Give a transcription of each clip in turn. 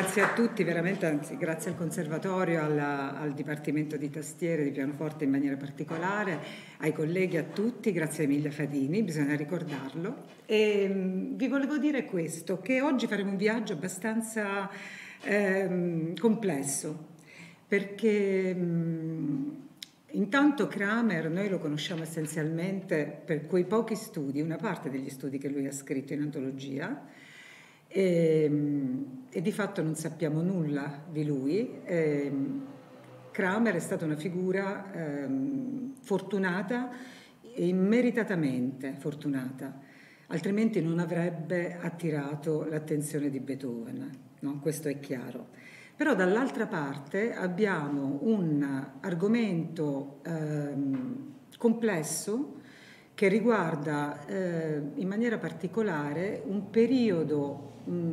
grazie a tutti, veramente, anzi grazie al Conservatorio, al Dipartimento di Tastiere, di pianoforte in maniera particolare, ai colleghi, a tutti, grazie a Emilia Fadini, bisogna ricordarlo. E vi volevo dire questo, che oggi faremo un viaggio abbastanza complesso, perché intanto Kramer noi lo conosciamo essenzialmente per quei pochi studi, una parte degli studi che lui ha scritto in antologia, e di fatto non sappiamo nulla di lui. Kramer è stata una figura fortunata e immeritatamente fortunata, altrimenti non avrebbe attirato l'attenzione di Beethoven, no? Questo è chiaro. Però dall'altra parte abbiamo un argomento complesso che riguarda in maniera particolare un periodo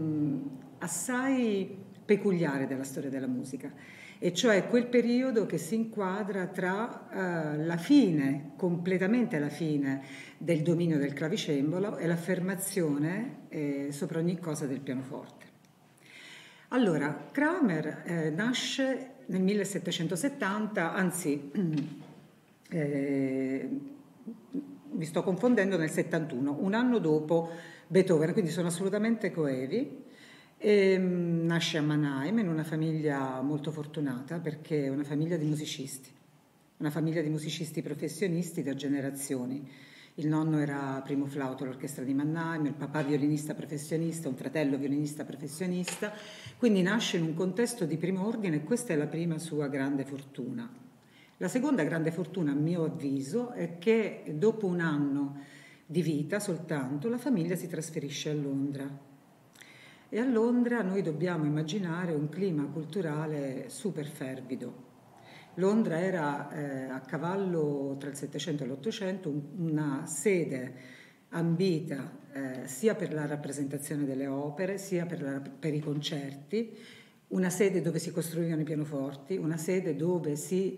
assai peculiare della storia della musica, e cioè quel periodo che si inquadra tra la fine, completamente la fine del dominio del clavicembalo e l'affermazione sopra ogni cosa del pianoforte. Allora, Kramer nasce nel 1770, anzi mi sto confondendo, nel 71, un anno dopo Beethoven, quindi sono assolutamente coevi. Nasce a Mannheim in una famiglia molto fortunata, perché è una famiglia di musicisti professionisti da generazioni. Il nonno era primo flauto all'orchestra di Mannheim, il papà violinista professionista, un fratello violinista professionista, quindi nasce in un contesto di primo ordine e questa è la prima sua grande fortuna. La seconda grande fortuna, a mio avviso, è che dopo un anno di vita soltanto la famiglia si trasferisce a Londra. E a Londra noi dobbiamo immaginare un clima culturale super fervido. Londra era a cavallo tra il Settecento e l'Ottocento una sede ambita sia per la rappresentazione delle opere, sia per i concerti, una sede dove si costruivano i pianoforti, una sede dove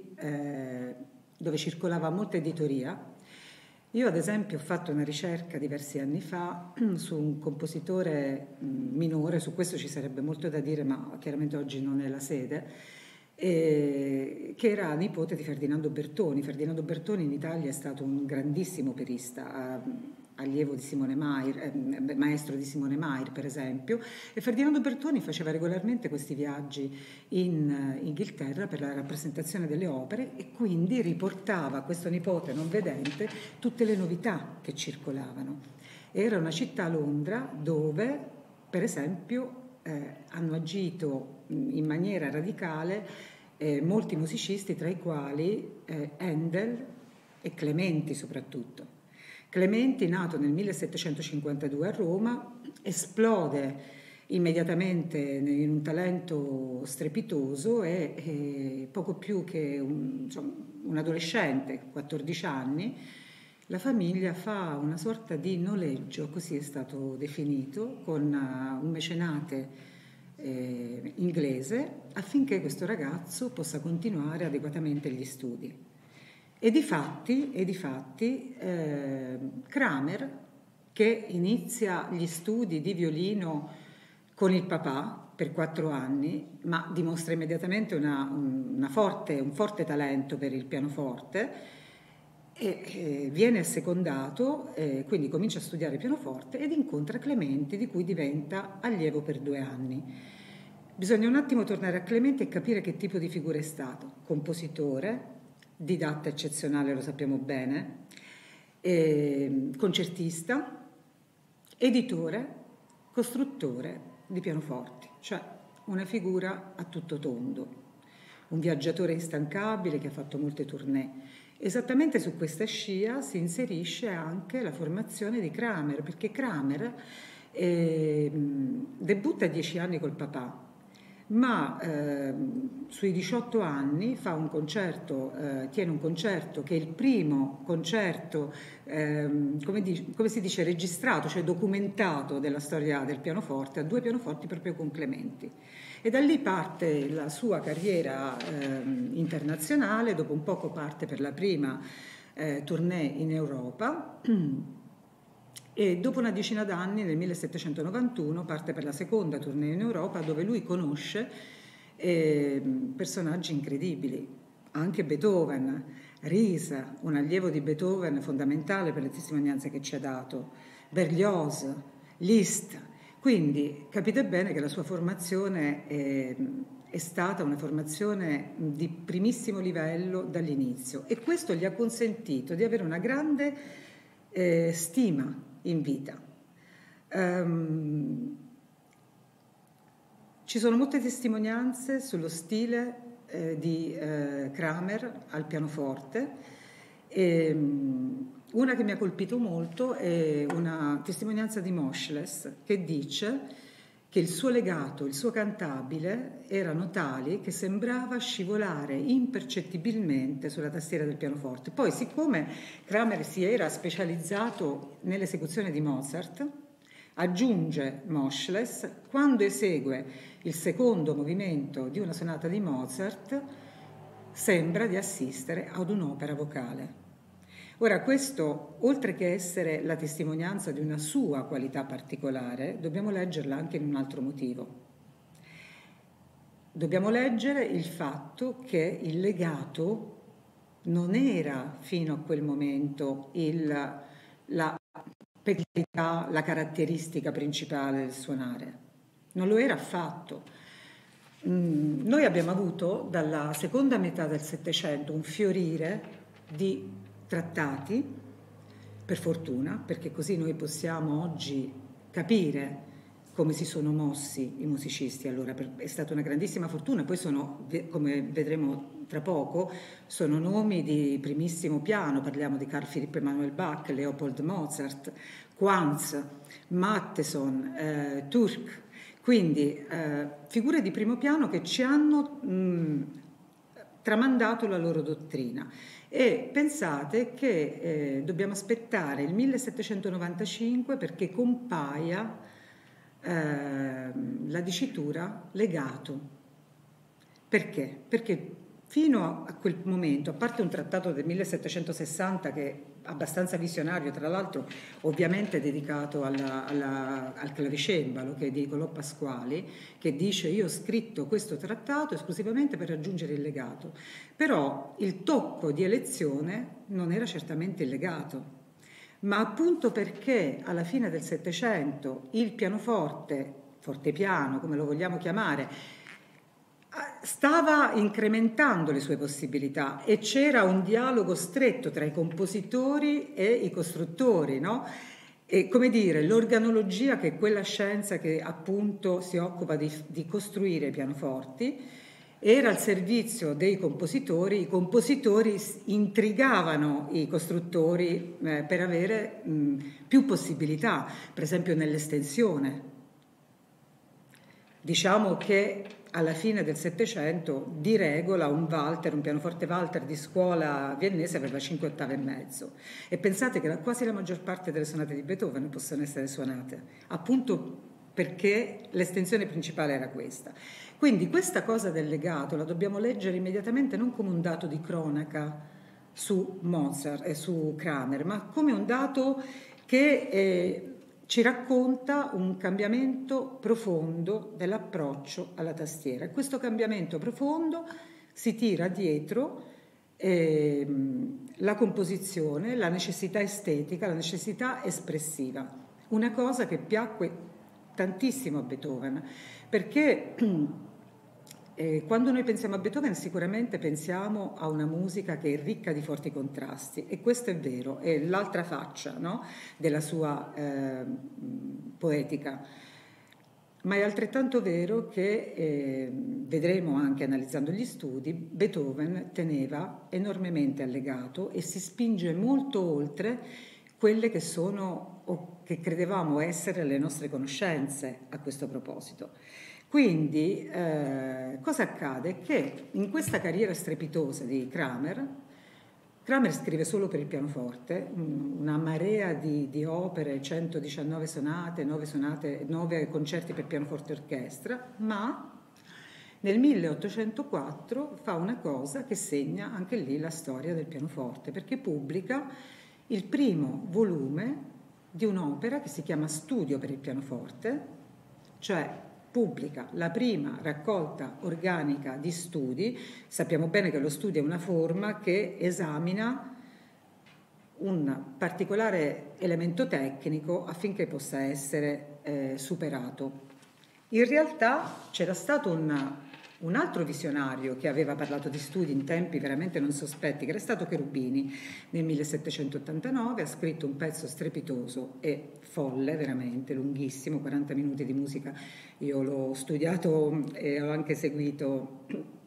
circolava molta editoria. Io ad esempio ho fatto una ricerca diversi anni fa su un compositore minore, su questo ci sarebbe molto da dire, ma chiaramente oggi non è la sede, che era nipote di Ferdinando Bertoni. Ferdinando Bertoni in Italia è stato un grandissimo operista, allievo di Simone Mayr, maestro di Simone Mayr per esempio, e Ferdinando Bertoni faceva regolarmente questi viaggi in Inghilterra per la rappresentazione delle opere e quindi riportava a questo nipote non vedente tutte le novità che circolavano. Era una città, Londra, dove per esempio hanno agito in maniera radicale molti musicisti, tra i quali Handel e Clementi soprattutto. Clementi, nato nel 1752 a Roma, esplode immediatamente in un talento strepitoso e poco più che un adolescente, 14 anni, la famiglia fa una sorta di noleggio, così è stato definito, con un mecenate inglese affinché questo ragazzo possa continuare adeguatamente gli studi. E difatti Kramer, che inizia gli studi di violino con il papà per 4 anni, ma dimostra immediatamente un forte talento per il pianoforte, e viene assecondato, quindi comincia a studiare pianoforte ed incontra Clementi, di cui diventa allievo per 2 anni. Bisogna un attimo tornare a Clementi e capire che tipo di figura è stato: compositore, didatta eccezionale, lo sappiamo bene, concertista, editore, costruttore di pianoforti, cioè una figura a tutto tondo, un viaggiatore instancabile che ha fatto molte tournée. Esattamente su questa scia si inserisce anche la formazione di Kramer, perché Kramer debutta a 10 anni col papà, ma sui 18 anni fa un concerto, tiene un concerto che è il primo concerto, come si dice, registrato, cioè documentato della storia del pianoforte, a 2 pianoforti proprio con Clementi. E da lì parte la sua carriera internazionale, dopo un poco parte per la prima tournée in Europa e dopo una decina d'anni, nel 1791, parte per la seconda tournée in Europa, dove lui conosce personaggi incredibili, anche Beethoven, Risa, un allievo di Beethoven fondamentale per le testimonianze che ci ha dato, Berlioz, Liszt. Quindi capite bene che la sua formazione è stata una formazione di primissimo livello dall'inizio, e questo gli ha consentito di avere una grande stima in vita. Ci sono molte testimonianze sullo stile di Kramer al pianoforte. Una che mi ha colpito molto è una testimonianza di Moscheles, che dice che il suo legato, il suo cantabile erano tali che sembrava scivolare impercettibilmente sulla tastiera del pianoforte. Poi, siccome Kramer si era specializzato nell'esecuzione di Mozart, aggiunge Moscheles, quando esegue il secondo movimento di una sonata di Mozart sembra di assistere ad un'opera vocale. Ora, questo, oltre che essere la testimonianza di una sua qualità particolare, dobbiamo leggerla anche in un altro motivo. Dobbiamo leggere il fatto che il legato non era fino a quel momento la peculiarità, la caratteristica principale del suonare. Non lo era affatto. Noi abbiamo avuto dalla seconda metà del Settecento un fiorire di trattati, per fortuna, perché così noi possiamo oggi capire come si sono mossi i musicisti. Allora è stata una grandissima fortuna. Poi sono, come vedremo tra poco, sono nomi di primissimo piano. Parliamo di Carl Philipp Emanuel Bach, Leopold Mozart, Quantz, Mattheson, Turk. Quindi figure di primo piano che ci hanno tramandato la loro dottrina. E pensate che dobbiamo aspettare il 1795 perché compaia la dicitura legato. Perché? Perché fino a quel momento, a parte un trattato del 1760 che è abbastanza visionario, tra l'altro ovviamente dedicato al clavicembalo, che è di Niccolò Pasquali, che dice: io ho scritto questo trattato esclusivamente per raggiungere il legato, però il tocco di elezione non era certamente il legato, ma appunto perché alla fine del Settecento il pianoforte, fortepiano come lo vogliamo chiamare, stava incrementando le sue possibilità e c'era un dialogo stretto tra i compositori e i costruttori, no? E come dire, l'organologia, che è quella scienza che appunto si occupa di costruire i pianoforti, era al servizio dei compositori. I compositori intrigavano i costruttori per avere più possibilità, per esempio nell'estensione. Diciamo che alla fine del Settecento, di regola, un pianoforte Walter di scuola viennese aveva 5 ottave e mezzo. E pensate che quasi la maggior parte delle sonate di Beethoven possono essere suonate, appunto perché l'estensione principale era questa. Quindi questa cosa del legato la dobbiamo leggere immediatamente non come un dato di cronaca su Mozart e su Kramer, ma come un dato che ci racconta un cambiamento profondo dell'approccio alla tastiera. E questo cambiamento profondo si tira dietro la composizione, la necessità estetica, la necessità espressiva. Una cosa che piacque tantissimo a Beethoven, perché quando noi pensiamo a Beethoven sicuramente pensiamo a una musica che è ricca di forti contrasti, e questo è vero, è l'altra faccia, no? Della sua poetica, ma è altrettanto vero che, vedremo anche analizzando gli studi, Beethoven teneva enormemente al legato e si spinge molto oltre quelle che sono o che credevamo essere le nostre conoscenze a questo proposito. Quindi cosa accade? Che in questa carriera strepitosa di Kramer scrive solo per il pianoforte, una marea di opere, 119 sonate, 9 concerti per pianoforte e orchestra, ma nel 1804 fa una cosa che segna anche lì la storia del pianoforte, perché pubblica il primo volume di un'opera che si chiama Studio per il pianoforte, cioè pubblica la prima raccolta organica di studi. Sappiamo bene che lo studio è una forma che esamina un particolare elemento tecnico affinché possa essere superato. In realtà c'era stato un altro visionario che aveva parlato di studi in tempi veramente non sospetti, che era stato Cherubini. Nel 1789 ha scritto un pezzo strepitoso e folle, veramente lunghissimo, 40 minuti di musica. Io l'ho studiato e ho anche seguito,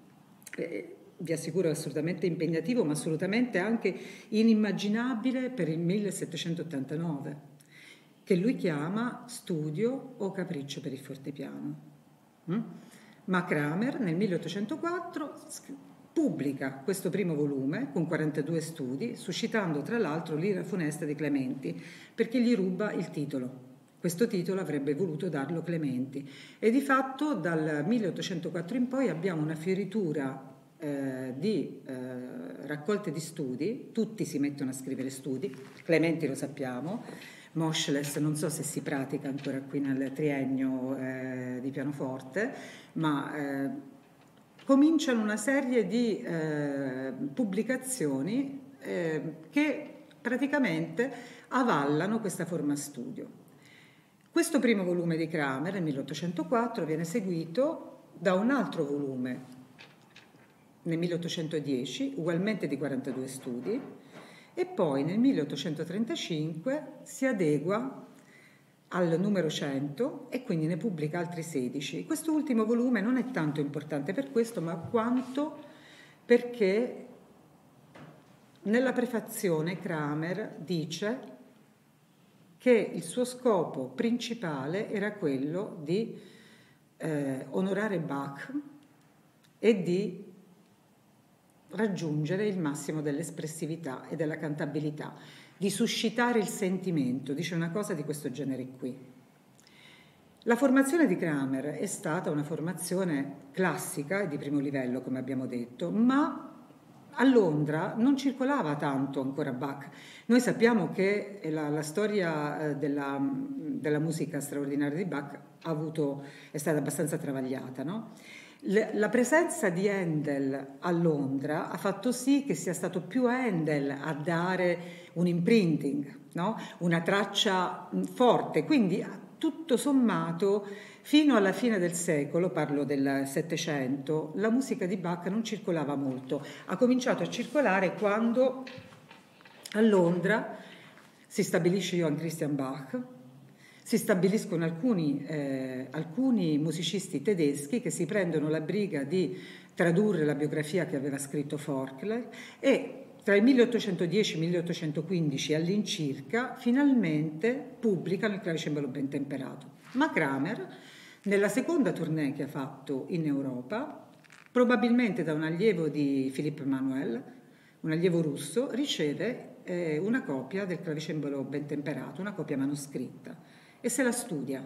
vi assicuro, è assolutamente impegnativo, ma assolutamente anche inimmaginabile per il 1789, che lui chiama Studio o Capriccio per il fortepiano. Ma Kramer nel 1804 pubblica questo primo volume con 42 studi, suscitando tra l'altro l'ira funesta di Clementi, perché gli ruba il titolo. Questo titolo avrebbe voluto darlo Clementi, e di fatto dal 1804 in poi abbiamo una fioritura di raccolte di studi. Tutti si mettono a scrivere studi, Clementi lo sappiamo, Moscheles non so se si pratica ancora qui nel triennio di pianoforte, ma cominciano una serie di pubblicazioni che praticamente avallano questa forma studio. Questo primo volume di Kramer nel 1804 viene seguito da un altro volume nel 1810, ugualmente di 42 studi, e poi nel 1835 si adegua al numero 100 e quindi ne pubblica altri 16. Questo ultimo volume non è tanto importante per questo, ma quanto perché nella prefazione Kramer dice che il suo scopo principale era quello di onorare Bach e di raggiungere il massimo dell'espressività e della cantabilità, di suscitare il sentimento, dice una cosa di questo genere qui. La formazione di Kramer è stata una formazione classica e di primo livello, come abbiamo detto, ma a Londra non circolava tanto ancora Bach. Noi sappiamo che la storia della musica straordinaria di Bach è stata abbastanza travagliata, no? La presenza di Handel a Londra ha fatto sì che sia stato più Handel a dare un imprinting, no? Una traccia forte, quindi tutto sommato fino alla fine del secolo, parlo del Settecento, la musica di Bach non circolava molto. Ha cominciato a circolare quando a Londra si stabilisce Johann Christian Bach, si stabiliscono alcuni musicisti tedeschi che si prendono la briga di tradurre la biografia che aveva scritto Forkler, e tra il 1810 e il 1815 all'incirca finalmente pubblicano il clavicembalo ben temperato. Ma Kramer, nella seconda tournée che ha fatto in Europa, probabilmente da un allievo di Philippe Manuel, un allievo russo, riceve una copia del clavicembalo ben temperato, una copia manoscritta, e se la studia.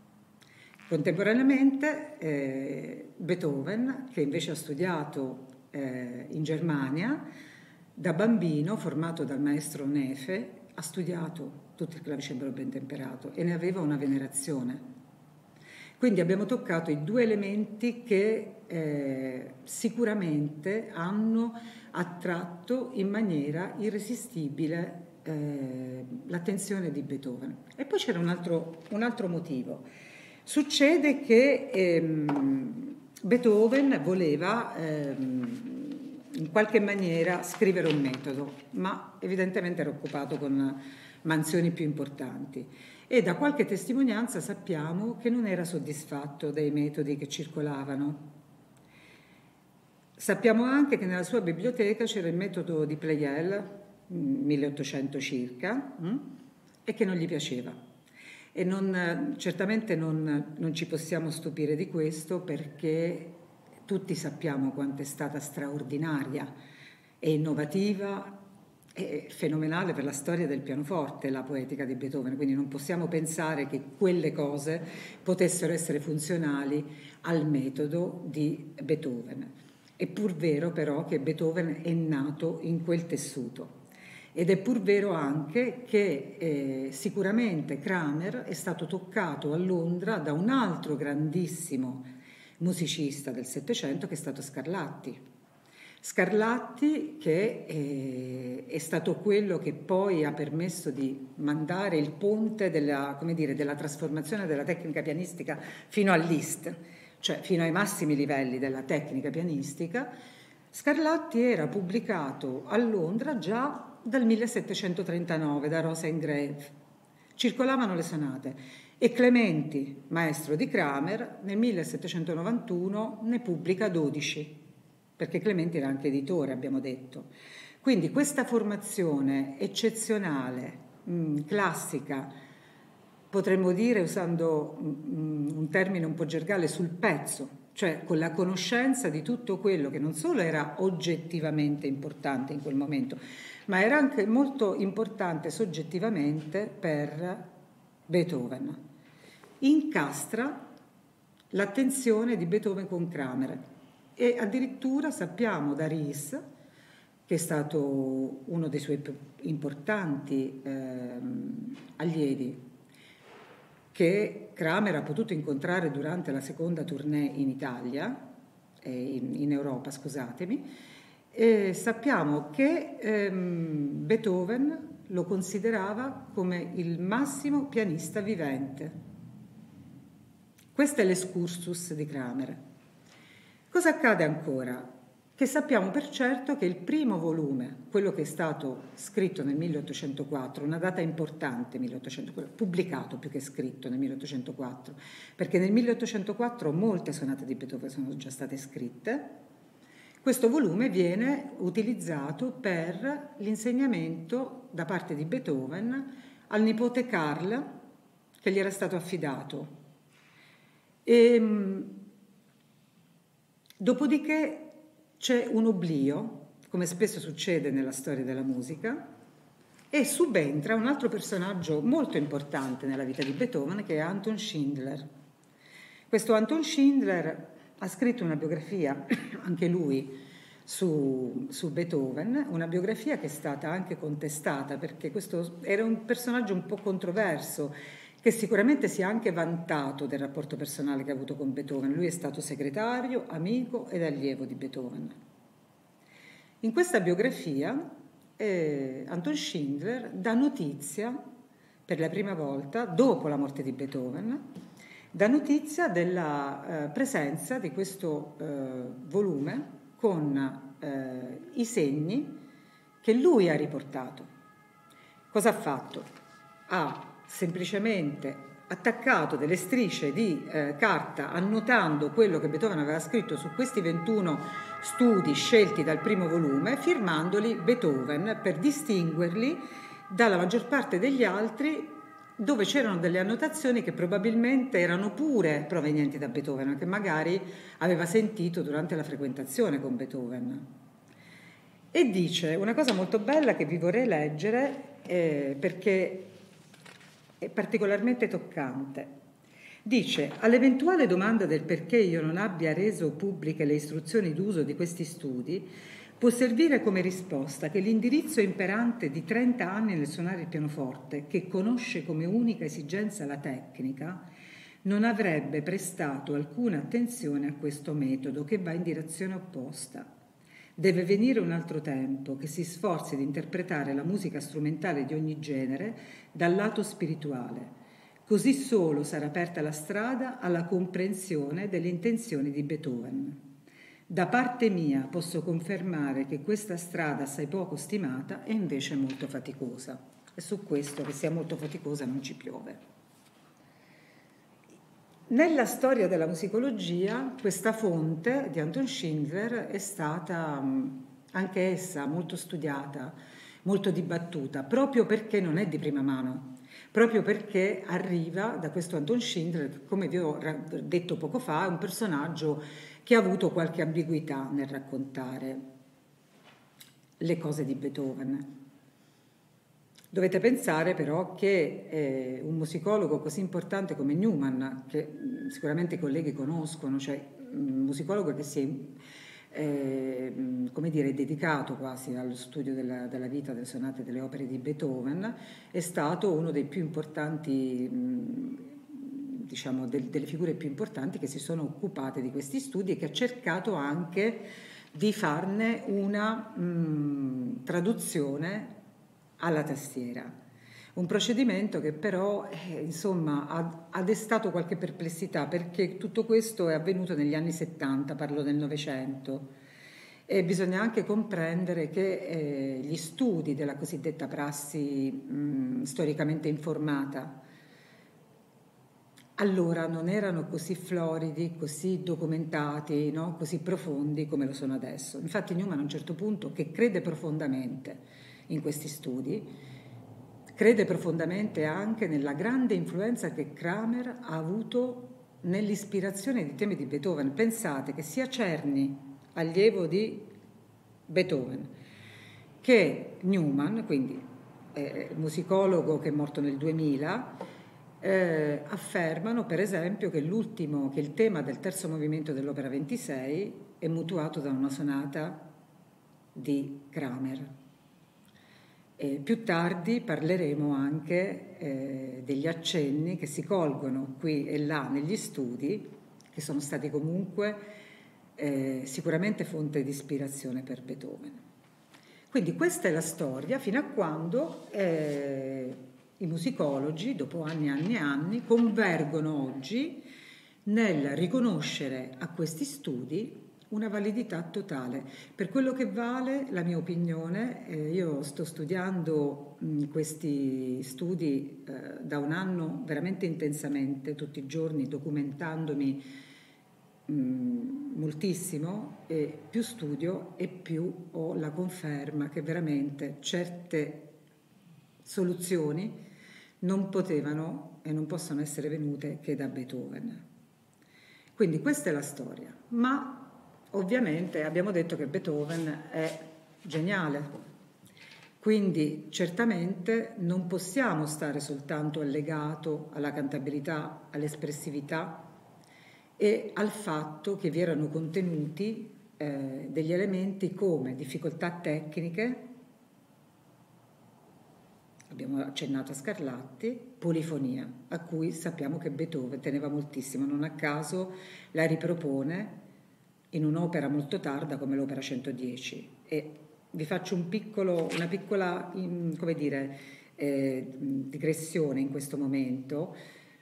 Contemporaneamente Beethoven, che invece ha studiato in Germania, da bambino, formato dal maestro Nefe, ha studiato tutto il clavicembalo ben temperato e ne aveva una venerazione. Quindi abbiamo toccato i due elementi che sicuramente hanno attratto in maniera irresistibile l'attenzione di Beethoven. E poi c'era un altro motivo. Succede che Beethoven voleva in qualche maniera scrivere un metodo, ma evidentemente era occupato con mansioni più importanti, e da qualche testimonianza sappiamo che non era soddisfatto dei metodi che circolavano. Sappiamo anche che nella sua biblioteca c'era il metodo di Pleyel, 1800 circa, e che non gli piaceva. E certamente non ci possiamo stupire di questo, perché tutti sappiamo quanto è stata straordinaria e innovativa e fenomenale per la storia del pianoforte la poetica di Beethoven, quindi non possiamo pensare che quelle cose potessero essere funzionali al metodo di Beethoven. È pur vero però che Beethoven è nato in quel tessuto Ed è pur vero anche che sicuramente Kramer è stato toccato a Londra da un altro grandissimo musicista del Settecento che è stato Scarlatti. Scarlatti che è stato quello che poi ha permesso di mandare il ponte della, come dire, della trasformazione della tecnica pianistica fino al Liszt, cioè fino ai massimi livelli della tecnica pianistica. Scarlatti era pubblicato a Londra già dal 1739 da Rosa Ingrave. Circolavano le sonate e Clementi, maestro di Kramer, nel 1791 ne pubblica 12, perché Clementi era anche editore, abbiamo detto. Quindi questa formazione eccezionale, classica, potremmo dire, usando un termine un po' gergale, sul pezzo, cioè con la conoscenza di tutto quello che non solo era oggettivamente importante in quel momento, ma era anche molto importante soggettivamente per Beethoven. Incastra l'attenzione di Beethoven con Kramer e addirittura sappiamo da Ries, che è stato uno dei suoi più importanti allievi, che Kramer ha potuto incontrare durante la seconda tournée in Italia, in Europa, scusatemi, e sappiamo che Beethoven lo considerava come il massimo pianista vivente. Questo è l'excursus di Kramer. Cosa accade ancora? Che sappiamo per certo che il primo volume, quello che è stato scritto nel 1804, una data importante, 1804, pubblicato più che scritto nel 1804, perché nel 1804 molte sonate di Beethoven sono già state scritte. Questo volume viene utilizzato per l'insegnamento da parte di Beethoven al nipote Carl, che gli era stato affidato. Dopodiché c'è un oblio, come spesso succede nella storia della musica, e subentra un altro personaggio molto importante nella vita di Beethoven, che è Anton Schindler. Questo Anton Schindler ha scritto una biografia, anche lui, su Beethoven, una biografia che è stata anche contestata, perché questo era un personaggio un po' controverso, che sicuramente si è anche vantato del rapporto personale che ha avuto con Beethoven. Lui è stato segretario, amico ed allievo di Beethoven. In questa biografia Anton Schindler dà notizia, per la prima volta, dopo la morte di Beethoven, dà notizia della presenza di questo volume con i segni che lui ha riportato. Cosa ha fatto? Ha semplicemente attaccato delle strisce di carta annotando quello che Beethoven aveva scritto su questi 21 studi scelti dal primo volume, firmandoli Beethoven per distinguerli dalla maggior parte degli altri, dove c'erano delle annotazioni che probabilmente erano pure provenienti da Beethoven, che magari aveva sentito durante la frequentazione con Beethoven. E dice una cosa molto bella che vi vorrei leggere perché è particolarmente toccante. Dice: all'eventuale domanda del perché io non abbia reso pubbliche le istruzioni d'uso di questi studi, può servire come risposta che l'indirizzo imperante di 30 anni nel suonare il pianoforte, che conosce come unica esigenza la tecnica, non avrebbe prestato alcuna attenzione a questo metodo che va in direzione opposta. Deve venire un altro tempo che si sforzi di interpretare la musica strumentale di ogni genere dal lato spirituale. Così solo sarà aperta la strada alla comprensione delle intenzioni di Beethoven. Da parte mia posso confermare che questa strada assai poco stimata è invece molto faticosa. E su questo, che sia molto faticosa, non ci piove. Nella storia della musicologia questa fonte di Anton Schindler è stata anche essa molto studiata, molto dibattuta, proprio perché non è di prima mano, proprio perché arriva da questo Anton Schindler, che, come vi ho detto poco fa, è un personaggio che ha avuto qualche ambiguità nel raccontare le cose di Beethoven. Dovete pensare però che un musicologo così importante come Newman, che sicuramente i colleghi conoscono, cioè un musicologo che si è come dire, dedicato quasi allo studio della vita, delle sonate e delle opere di Beethoven, è stato uno dei più importanti, diciamo, delle figure più importanti che si sono occupate di questi studi e che ha cercato anche di farne una traduzione alla tastiera. Un procedimento che però insomma, ha destato qualche perplessità, perché tutto questo è avvenuto negli anni 70, parlo del Novecento, e bisogna anche comprendere che gli studi della cosiddetta prassi storicamente informata allora non erano così floridi, così documentati, no? Così profondi come lo sono adesso. Infatti Newman a un certo punto, che crede profondamente in questi studi, crede profondamente anche nella grande influenza che Kramer ha avuto nell'ispirazione di temi di Beethoven. Pensate che sia Czerny, allievo di Beethoven, che Newman, quindi musicologo che è morto nel 2000, affermano per esempio che il tema del terzo movimento dell'opera 26 è mutuato da una sonata di Kramer. Più tardi parleremo anche degli accenni che si colgono qui e là negli studi, che sono stati comunque sicuramente fonte di ispirazione per Beethoven. Quindi questa è la storia fino a quando i musicologi, dopo anni e anni e anni, convergono oggi nel riconoscere a questi studi una validità totale. Per quello che vale la mia opinione, io sto studiando questi studi da un anno veramente intensamente, tutti i giorni, documentandomi moltissimo, e più studio e più ho la conferma che veramente certe soluzioni non potevano e non possono essere venute che da Beethoven. Quindi questa è la storia, ma ovviamente abbiamo detto che Beethoven è geniale, quindi certamente non possiamo stare soltanto allegato alla cantabilità, all'espressività e al fatto che vi erano contenuti degli elementi come difficoltà tecniche, abbiamo accennato a Scarlatti, polifonia, a cui sappiamo che Beethoven teneva moltissimo, non a caso la ripropone in un'opera molto tarda come l'opera 110. E vi faccio una piccola, come dire, digressione in questo momento.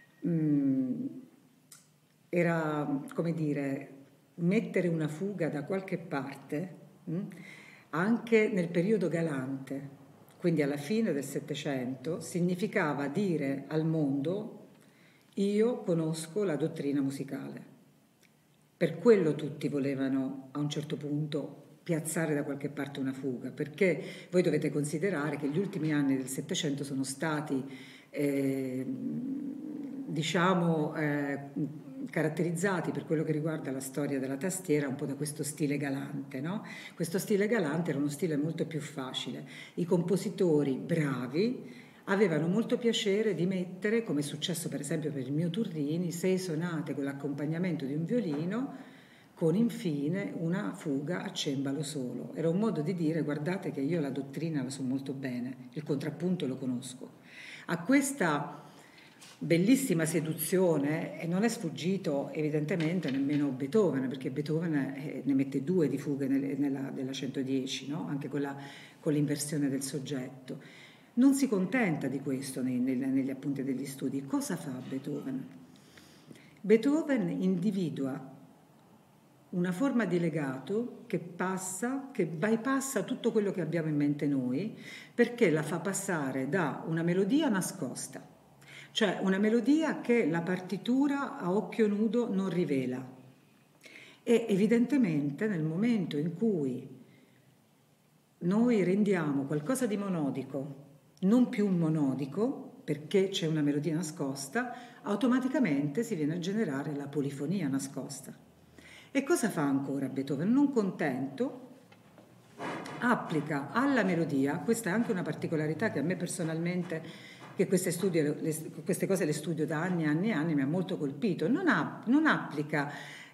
Era, come dire, mettere una fuga da qualche parte, anche nel periodo galante, quindi alla fine del Settecento, significava dire al mondo: io conosco la dottrina musicale. Per quello tutti volevano a un certo punto piazzare da qualche parte una fuga, perché voi dovete considerare che gli ultimi anni del Settecento sono stati, caratterizzati per quello che riguarda la storia della tastiera un po' da questo stile galante, no? Questo stile galante era uno stile molto più facile. I compositori bravi avevano molto piacere di mettere, come è successo per esempio per il mio Turrini, 6 sonate con l'accompagnamento di un violino, con infine una fuga a cembalo solo. Era un modo di dire: guardate che io la dottrina la so molto bene, il contrappunto lo conosco. A questa bellissima seduzione, e non è sfuggito evidentemente nemmeno Beethoven, perché Beethoven ne mette 2 di fughe nella 110, no? Anche con l'inversione del soggetto. Non si contenta di questo negli appunti degli studi. Cosa fa Beethoven? Beethoven individua una forma di legato che bypassa tutto quello che abbiamo in mente noi, perché la fa passare da una melodia nascosta, cioè una melodia che la partitura a occhio nudo non rivela. E evidentemente nel momento in cui noi rendiamo qualcosa di monodico non più monodico, perché c'è una melodia nascosta, automaticamente si viene a generare la polifonia nascosta. E cosa fa ancora Beethoven? Non contento, applica alla melodia, questa è anche una particolarità che a me personalmente, che queste cose le studio da anni e anni e anni, mi ha molto colpito, non applica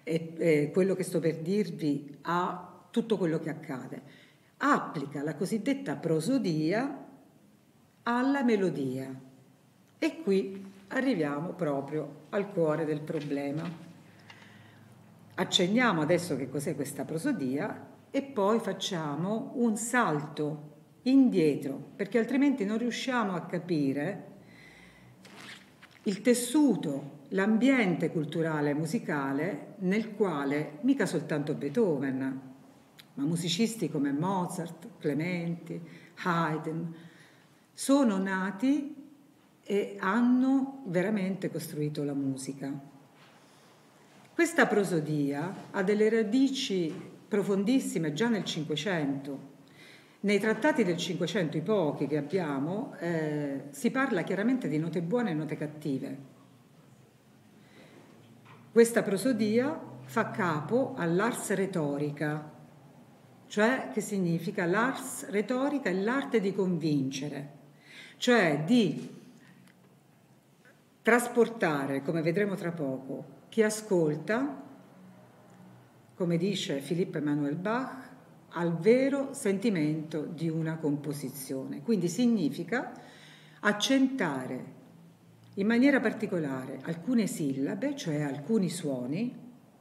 e quello che sto per dirvi a tutto quello che accade. Applica la cosiddetta prosodia alla melodia. E qui arriviamo proprio al cuore del problema. Accenniamo adesso che cos'è questa prosodia e poi facciamo un salto indietro, perché altrimenti non riusciamo a capire il tessuto, l'ambiente culturale e musicale nel quale mica soltanto Beethoven, ma musicisti come Mozart, Clementi, Haydn sono nati e hanno veramente costruito la musica. Questa prosodia ha delle radici profondissime già nel Cinquecento. Nei trattati del Cinquecento, i pochi che abbiamo, si parla chiaramente di note buone e note cattive. Questa prosodia fa capo all'ars retorica, cioè che significa l'ars retorica è l'arte di convincere, cioè di trasportare, come vedremo tra poco, chi ascolta, come dice Philipp Emanuel Bach, al vero sentimento di una composizione. Quindi significa accentare in maniera particolare alcune sillabe, cioè alcuni suoni,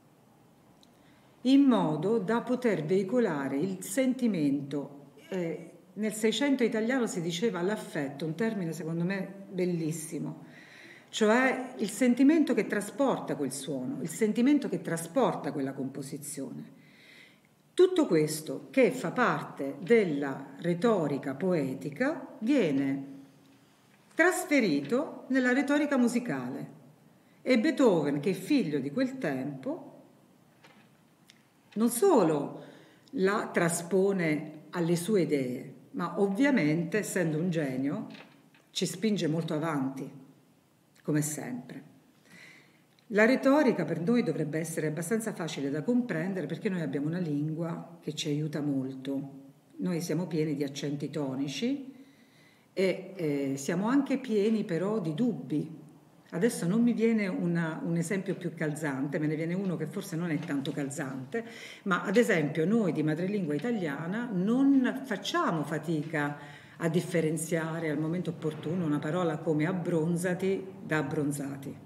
in modo da poter veicolare il sentimento. Nel Seicento italiano si diceva l'affetto, un termine secondo me bellissimo, cioè il sentimento che trasporta quel suono, il sentimento che trasporta quella composizione. Tutto questo, che fa parte della retorica poetica, viene trasferito nella retorica musicale e Beethoven, che è figlio di quel tempo, non solo la traspone alle sue idee, ma ovviamente, essendo un genio, ci spinge molto avanti, come sempre. La retorica per noi dovrebbe essere abbastanza facile da comprendere perché noi abbiamo una lingua che ci aiuta molto. Noi siamo pieni di accenti tonici e siamo anche pieni però di dubbi. Adesso non mi viene un esempio più calzante, me ne viene uno che forse non è tanto calzante, ma ad esempio noi di madrelingua italiana non facciamo fatica a differenziare al momento opportuno una parola come abbronzati da abbronzati.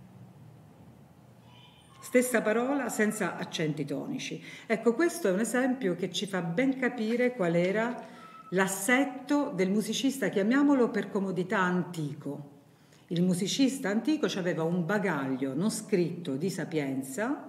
Stessa parola senza accenti tonici. Ecco, questo è un esempio che ci fa ben capire qual era l'assetto del musicista, chiamiamolo per comodità antico. Il musicista antico aveva un bagaglio non scritto di sapienza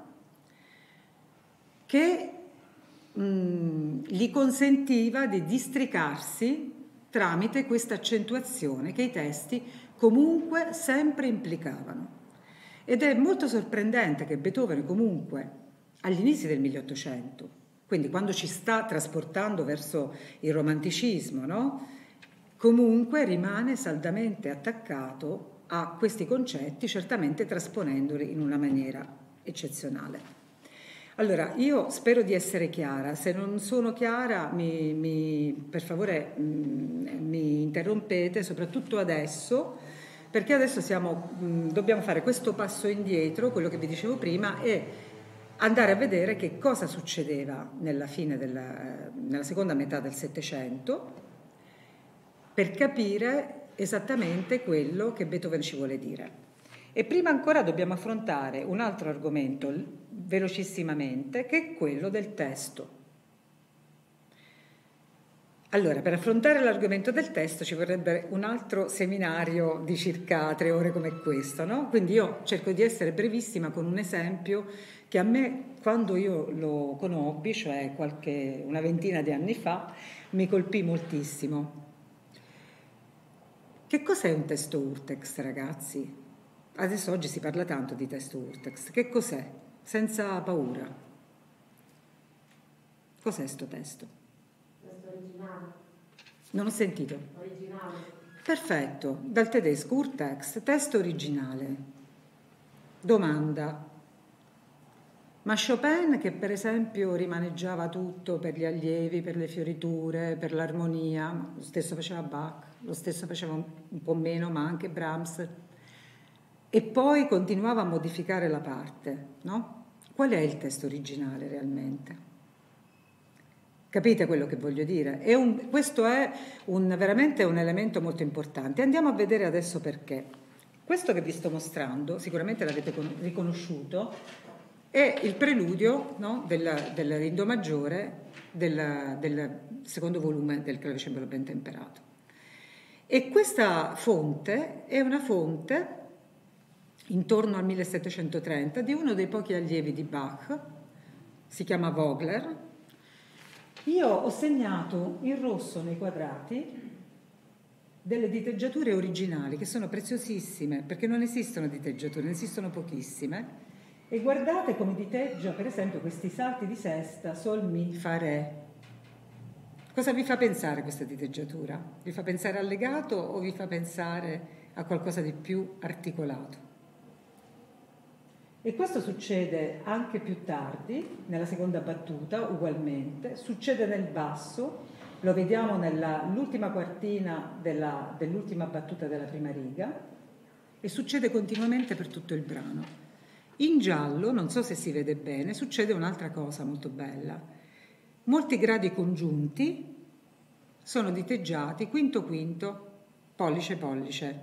che gli consentiva di districarsi tramite questa accentuazione che i testi comunque sempre implicavano. Ed è molto sorprendente che Beethoven comunque agli inizi del 1800, quindi quando ci sta trasportando verso il romanticismo, no? Comunque rimane saldamente attaccato a questi concetti, certamente trasponendoli in una maniera eccezionale. Allora, io spero di essere chiara, se non sono chiara per favore mi interrompete, soprattutto adesso, perché adesso dobbiamo fare questo passo indietro, quello che vi dicevo prima, e andare a vedere che cosa succedeva nella seconda metà del Settecento, per capire esattamente quello che Beethoven ci vuole dire. E prima ancora dobbiamo affrontare un altro argomento velocissimamente, che è quello del testo. Allora, per affrontare l'argomento del testo ci vorrebbe un altro seminario di circa 3 ore come questo, no? Quindi io cerco di essere brevissima con un esempio che a me, quando io lo conobbi, cioè una ventina di anni fa, mi colpì moltissimo. Che cos'è un testo urtext, ragazzi? Adesso oggi si parla tanto di testo urtext. Che cos'è? Senza paura. Cos'è sto testo? Testo originale. Non ho sentito. Originale. Perfetto. Dal tedesco urtext, testo originale. Domanda. Ma Chopin, che per esempio rimaneggiava tutto per gli allievi, per le fioriture, per l'armonia, lo stesso faceva Bach, lo stesso faceva un po' meno, ma anche Brahms, e poi continuava a modificare la parte, no? Qual è il testo originale realmente? Capite quello che voglio dire? Questo è veramente un elemento molto importante. Andiamo a vedere adesso perché. Questo che vi sto mostrando, sicuramente l'avete riconosciuto, è il preludio, no, del Do maggiore del secondo volume del Clavicembalo ben temperato. E questa fonte è una fonte intorno al 1730 di uno dei pochi allievi di Bach, si chiama Vogler. Io ho segnato in rosso nei quadrati delle diteggiature originali che sono preziosissime perché non esistono diteggiature, ne esistono pochissime. E guardate come diteggia per esempio questi salti di sesta, sol, mi, fa, re. Cosa vi fa pensare questa diteggiatura? Vi fa pensare al legato o vi fa pensare a qualcosa di più articolato? E questo succede anche più tardi, nella seconda battuta, ugualmente, succede nel basso, lo vediamo nell'ultima quartina dell'ultima battuta della prima riga, e succede continuamente per tutto il brano. In giallo, non so se si vede bene, succede un'altra cosa molto bella. Molti gradi congiunti sono diteggiati quinto quinto, pollice pollice.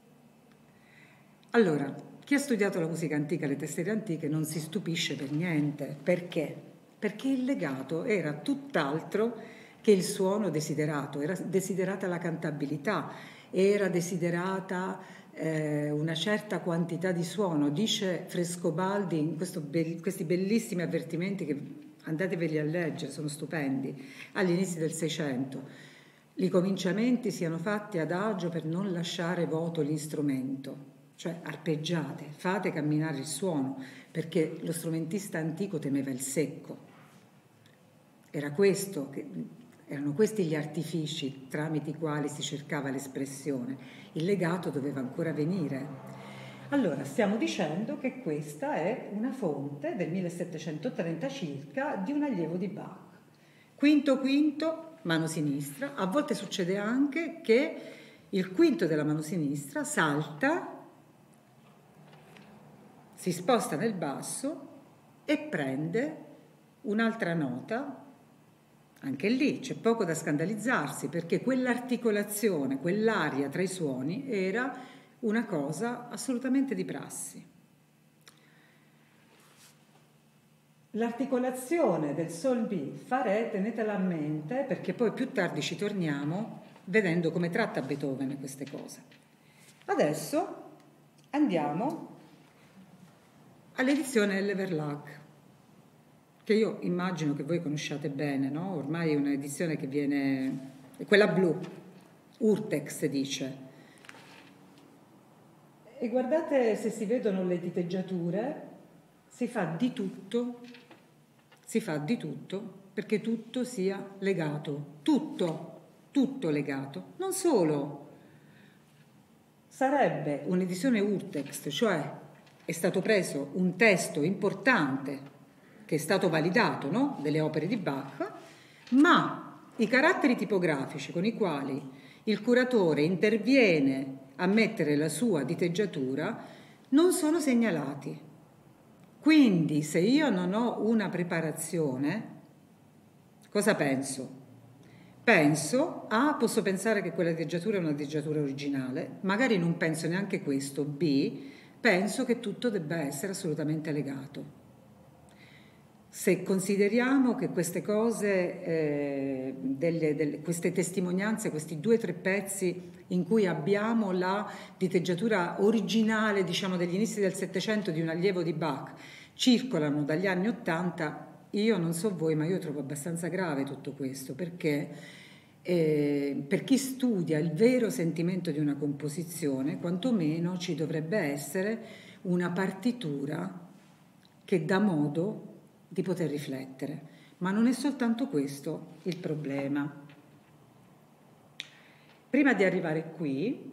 Allora, chi ha studiato la musica antica, le tastiere antiche, non si stupisce per niente. Perché? Perché il legato era tutt'altro che il suono desiderato, era desiderata la cantabilità, era desiderata una certa quantità di suono. Dice Frescobaldi in questi bellissimi avvertimenti che andateveli a leggere, sono stupendi, agli inizi del Seicento. I cominciamenti siano fatti adagio per non lasciare vuoto l'instrumento. Cioè arpeggiate, fate camminare il suono, perché lo strumentista antico temeva il secco. Erano questi gli artifici tramite i quali si cercava l'espressione. Il legato doveva ancora venire. Allora, stiamo dicendo che questa è una fonte del 1730 circa di un allievo di Bach. Quinto quinto, mano sinistra. A volte succede anche che il quinto della mano sinistra salta, si sposta nel basso e prende un'altra nota. Anche lì c'è poco da scandalizzarsi perché quell'articolazione, quell'aria tra i suoni era una cosa assolutamente di prassi. L'articolazione del sol mi fa re, tenetela a mente perché poi più tardi ci torniamo vedendo come tratta Beethoven queste cose. Adesso andiamo all'edizione Verlag, che io immagino che voi conosciate bene, no? Ormai è un'edizione che viene, è quella blu, Urtex dice. E guardate se si vedono le diteggiature, si fa di tutto perché tutto sia legato, tutto legato. Non solo, sarebbe un'edizione Urtex, cioè è stato preso un testo importante che è stato validato, no? Delle opere di Bach, ma i caratteri tipografici con i quali il curatore interviene a mettere la sua diteggiatura non sono segnalati. Quindi se io non ho una preparazione, cosa penso? Posso pensare che quella diteggiatura è una diteggiatura originale, magari non penso neanche questo. B, penso che tutto debba essere assolutamente legato. Se consideriamo che queste cose, queste testimonianze, questi 2 o 3 pezzi in cui abbiamo la diteggiatura originale, diciamo degli inizi del Settecento di un allievo di Bach, circolano dagli anni '80, io non so voi, ma io trovo abbastanza grave tutto questo, perché per chi studia il vero sentimento di una composizione, quantomeno ci dovrebbe essere una partitura che dà modo di poter riflettere, ma non è soltanto questo il problema. Prima di arrivare qui,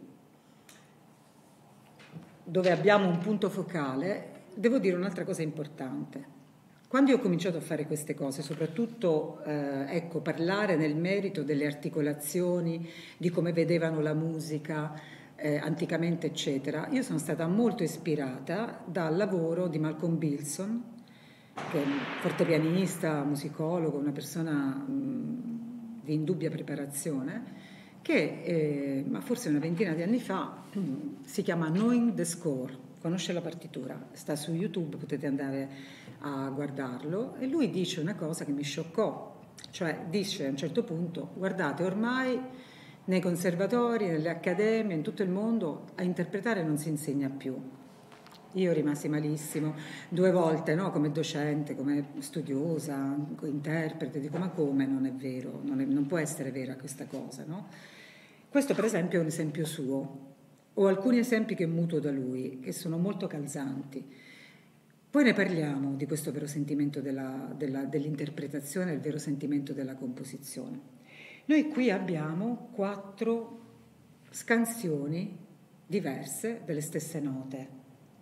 dove abbiamo un punto focale, devo dire un'altra cosa importante. Quando io ho cominciato a fare queste cose, soprattutto parlare nel merito delle articolazioni, di come vedevano la musica anticamente, eccetera, io sono stata molto ispirata dal lavoro di Malcolm Bilson, che è un fortepianista, musicologo, una persona di indubbia preparazione, che ma forse una ventina di anni fa si chiama Knowing the Score, conosce la partitura, sta su YouTube, potete andare a guardarlo, e lui dice una cosa che mi scioccò, cioè dice a un certo punto: guardate, ormai nei conservatori, nelle accademie, in tutto il mondo a interpretare non si insegna più. Io rimasi malissimo 2 volte, no? Come docente, come studiosa, interprete, dico: ma come, non è vero, non può essere vera questa cosa, no? Questo per esempio è un esempio suo. Ho alcuni esempi che mutuo da lui, che sono molto calzanti. Poi ne parliamo di questo vero sentimento dell'interpretazione, il vero sentimento della composizione. Noi qui abbiamo 4 scansioni diverse delle stesse note.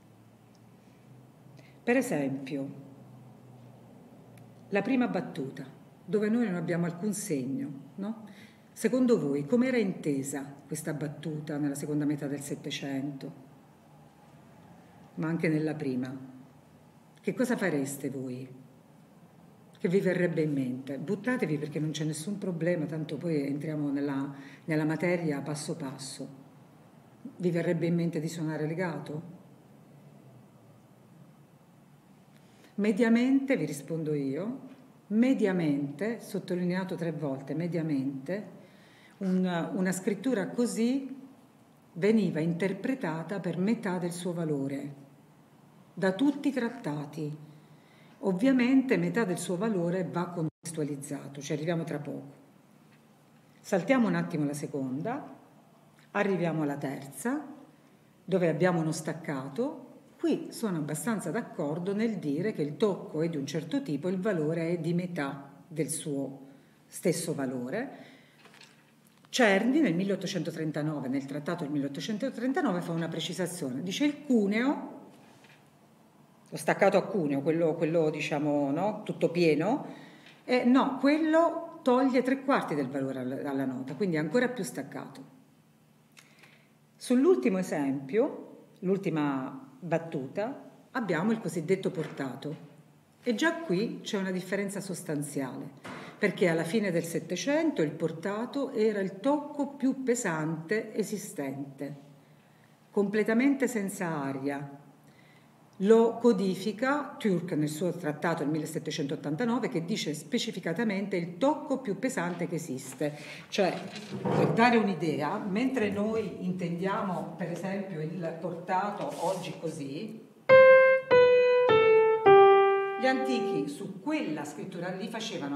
Per esempio, la prima battuta, dove noi non abbiamo alcun segno, no? Secondo voi, com'era intesa questa battuta nella seconda metà del Settecento, ma anche nella prima? Che cosa fareste voi? Che vi verrebbe in mente? Buttatevi, perché non c'è nessun problema, tanto poi entriamo nella materia passo passo. Vi verrebbe in mente di suonare legato? Mediamente, vi rispondo io, mediamente, sottolineato 3 volte, mediamente, una scrittura così veniva interpretata per metà del suo valore, da tutti i trattati. Ovviamente metà del suo valore va contestualizzato, ci arriviamo tra poco. Saltiamo un attimo la seconda, arriviamo alla terza, dove abbiamo uno staccato. Qui sono abbastanza d'accordo nel dire che il tocco è di un certo tipo, il valore è di metà del suo stesso valore. Czerny nel 1839, nel trattato del 1839, fa una precisazione, dice: il cuneo, lo staccato a cuneo, quello diciamo, no, tutto pieno, no, quello toglie 3/4 del valore alla nota, quindi è ancora più staccato. Sull'ultimo esempio, l'ultima battuta, abbiamo il cosiddetto portato, e già qui c'è una differenza sostanziale, perché alla fine del Settecento il portato era il tocco più pesante esistente, completamente senza aria. Lo codifica Türk nel suo trattato del 1789, che dice specificatamente il tocco più pesante che esiste. Cioè, per dare un'idea, mentre noi intendiamo per esempio il portato oggi così, gli antichi su quella scrittura lì facevano.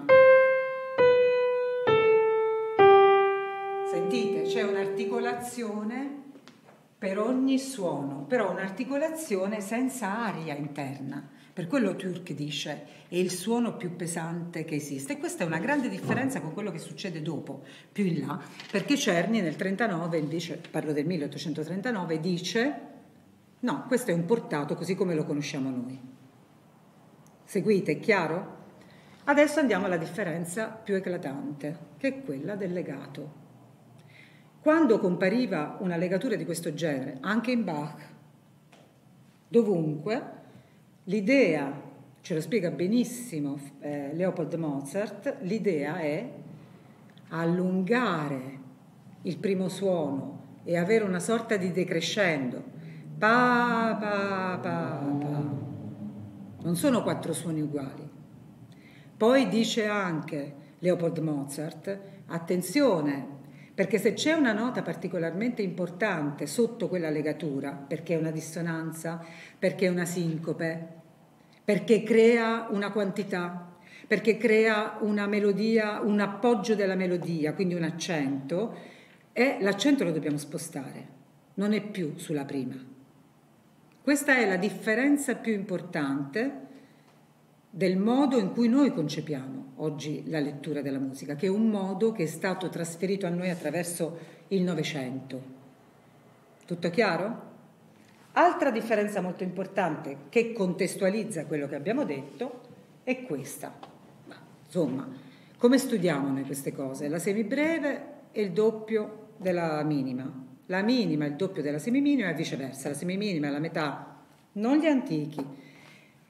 Sentite, c'è un'articolazione per ogni suono, però un'articolazione senza aria interna. Per quello Türk dice è il suono più pesante che esiste, e questa è una grande differenza con quello che succede dopo, più in là, perché Czerny nel 39, invece, parlo del 1839, dice no, questo è un portato così come lo conosciamo noi. Seguite, è chiaro? Adesso andiamo alla differenza più eclatante, che è quella del legato. Quando compariva una legatura di questo genere, anche in Bach, dovunque, l'idea, ce lo spiega benissimo Leopold Mozart, l'idea è allungare il primo suono e avere una sorta di decrescendo. Pa, pa, pa, pa. Non sono 4 suoni uguali. Poi dice anche Leopold Mozart, attenzione, perché se c'è una nota particolarmente importante sotto quella legatura, perché è una dissonanza, perché è una sincope, perché crea una quantità, perché crea una melodia, un appoggio della melodia, quindi un accento, e l'accento lo dobbiamo spostare, non è più sulla prima. Questa è la differenza più importante del modo in cui noi concepiamo oggi la lettura della musica, che è un modo che è stato trasferito a noi attraverso il Novecento. Tutto chiaro? Altra differenza molto importante che contestualizza quello che abbiamo detto è questa. Insomma, come studiamo noi queste cose? La semibreve è il doppio della minima, la minima è il doppio della semiminima e viceversa, la semiminima è la metà, non gli antichi.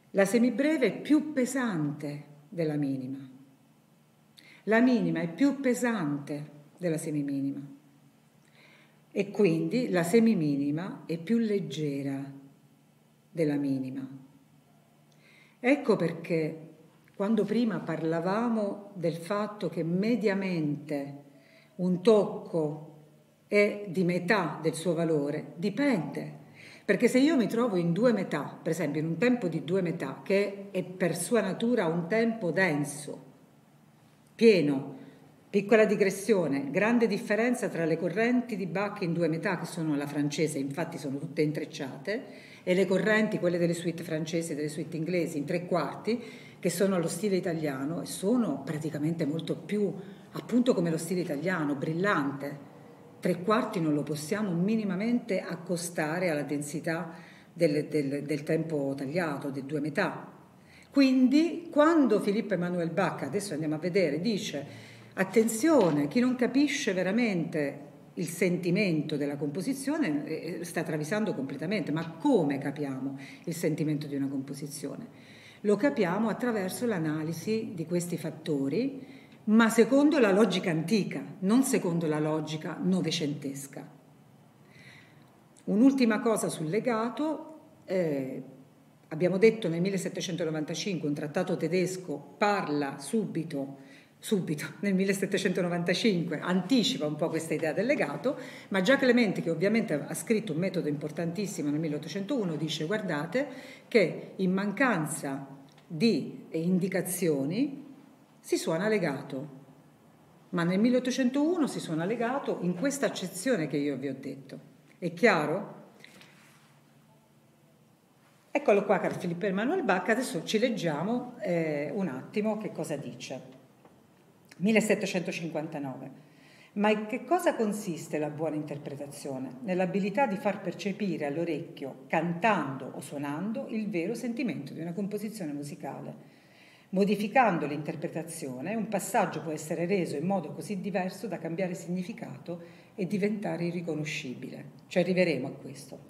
La semibreve è più pesante della minima. La minima è più pesante della semiminima. E quindi la semiminima è più leggera della minima. Ecco perché quando prima parlavamo del fatto che mediamente un tocco è di metà del suo valore, dipende. Perché se io mi trovo in due metà, per esempio in un tempo di due metà, che è per sua natura un tempo denso, pieno, piccola digressione, grande differenza tra le correnti di Bach in due metà, che sono la francese, infatti sono tutte intrecciate, e le correnti, quelle delle suite francesi e delle suite inglesi, in tre quarti, che sono allo stile italiano, e sono praticamente molto più, appunto come lo stile italiano, brillante. Tre quarti non lo possiamo minimamente accostare alla densità del tempo tagliato, di due metà. Quindi quando Filippo Emanuel Bach, adesso andiamo a vedere, dice attenzione, chi non capisce veramente il sentimento della composizione sta travisando completamente. Ma come capiamo il sentimento di una composizione? Lo capiamo attraverso l'analisi di questi fattori, ma secondo la logica antica, non secondo la logica novecentesca. Un'ultima cosa sul legato, abbiamo detto nel 1795 un trattato tedesco parla subito, nel 1795, anticipa un po' questa idea del legato, ma già Clementi, che ovviamente ha scritto un metodo importantissimo nel 1801, dice guardate che in mancanza di indicazioni si suona legato, ma nel 1801 si suona legato in questa accezione che io vi ho detto. È chiaro? Eccolo qua, Carl Philipp Emanuel Bach. Adesso ci leggiamo un attimo che cosa dice. 1759. Ma in che cosa consiste la buona interpretazione? Nell'abilità di far percepire all'orecchio, cantando o suonando, il vero sentimento di una composizione musicale. Modificando l'interpretazione, un passaggio può essere reso in modo così diverso da cambiare significato e diventare irriconoscibile. Ci arriveremo a questo.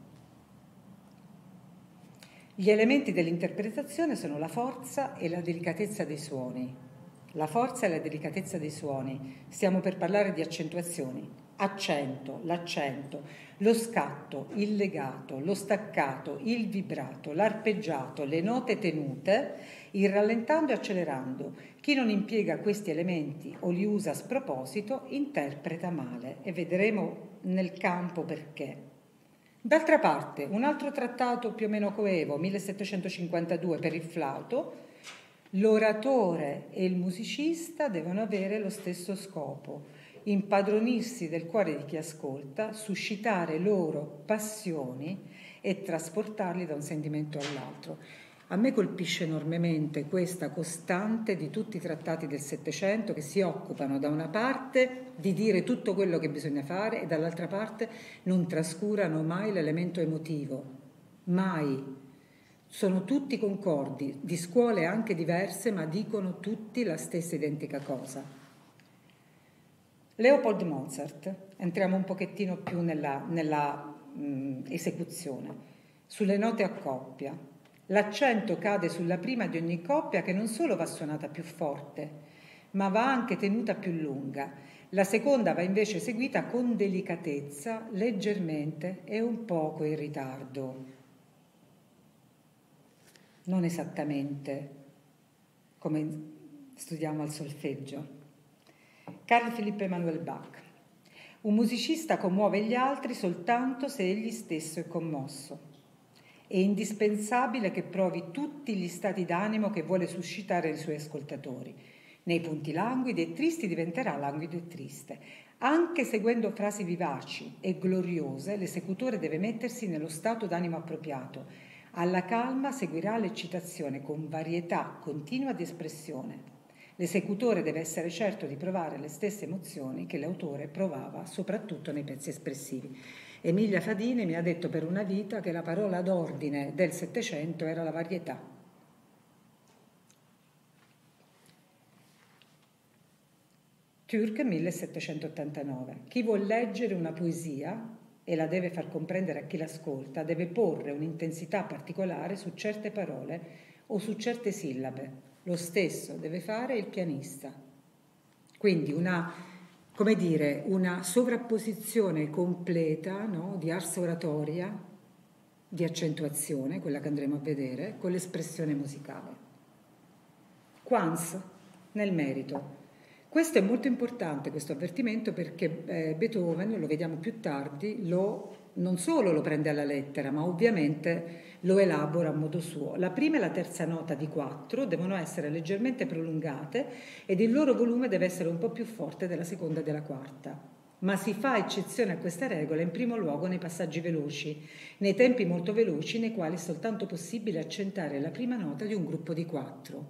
Gli elementi dell'interpretazione sono la forza e la delicatezza dei suoni. La forza e la delicatezza dei suoni. Stiamo per parlare di accentuazioni. Accento, l'accento, lo scatto, il legato, lo staccato, il vibrato, l'arpeggiato, le note tenute, il rallentando e accelerando. Chi non impiega questi elementi o li usa a sproposito interpreta male, e vedremo nel campo perché. D'altra parte, un altro trattato più o meno coevo, 1752, per il flauto, l'oratore e il musicista devono avere lo stesso scopo: impadronirsi del cuore di chi ascolta, suscitare loro passioni e trasportarli da un sentimento all'altro. A me colpisce enormemente questa costante di tutti i trattati del Settecento, che si occupano da una parte di dire tutto quello che bisogna fare e dall'altra parte non trascurano mai l'elemento emotivo. Mai. Sono tutti concordi, di scuole anche diverse, ma dicono tutti la stessa identica cosa. Leopold Mozart, entriamo un pochettino più nella esecuzione, sulle note a coppia. L'accento cade sulla prima di ogni coppia, che non solo va suonata più forte, ma va anche tenuta più lunga. La seconda va invece eseguita con delicatezza, leggermente e un poco in ritardo. Non esattamente come studiamo al solfeggio. Carl Philipp Emanuel Bach. Un musicista commuove gli altri soltanto se egli stesso è commosso. È indispensabile che provi tutti gli stati d'animo che vuole suscitare nei suoi ascoltatori. Nei punti languidi e tristi diventerà languido e triste. Anche seguendo frasi vivaci e gloriose, l'esecutore deve mettersi nello stato d'animo appropriato. Alla calma seguirà l'eccitazione con varietà continua di espressione. L'esecutore deve essere certo di provare le stesse emozioni che l'autore provava, soprattutto nei pezzi espressivi. Emilia Fadini mi ha detto per una vita che la parola d'ordine del Settecento era la varietà. Türk, 1789. Chi vuol leggere una poesia e la deve far comprendere a chi l'ascolta deve porre un'intensità particolare su certe parole o su certe sillabe. Lo stesso deve fare il pianista. Quindi una sovrapposizione completa, no, di ars oratoria, di accentuazione, quella che andremo a vedere, con l'espressione musicale. Quans, nel merito. Questo è molto importante, questo avvertimento, perché Beethoven, lo vediamo più tardi, non solo lo prende alla lettera, ma ovviamente lo elabora a modo suo. La prima e la terza nota di 4 devono essere leggermente prolungate ed il loro volume deve essere un po' più forte della seconda e della quarta. Ma si fa eccezione a questa regola in primo luogo nei passaggi veloci, nei tempi molto veloci nei quali è soltanto possibile accentare la prima nota di un gruppo di 4.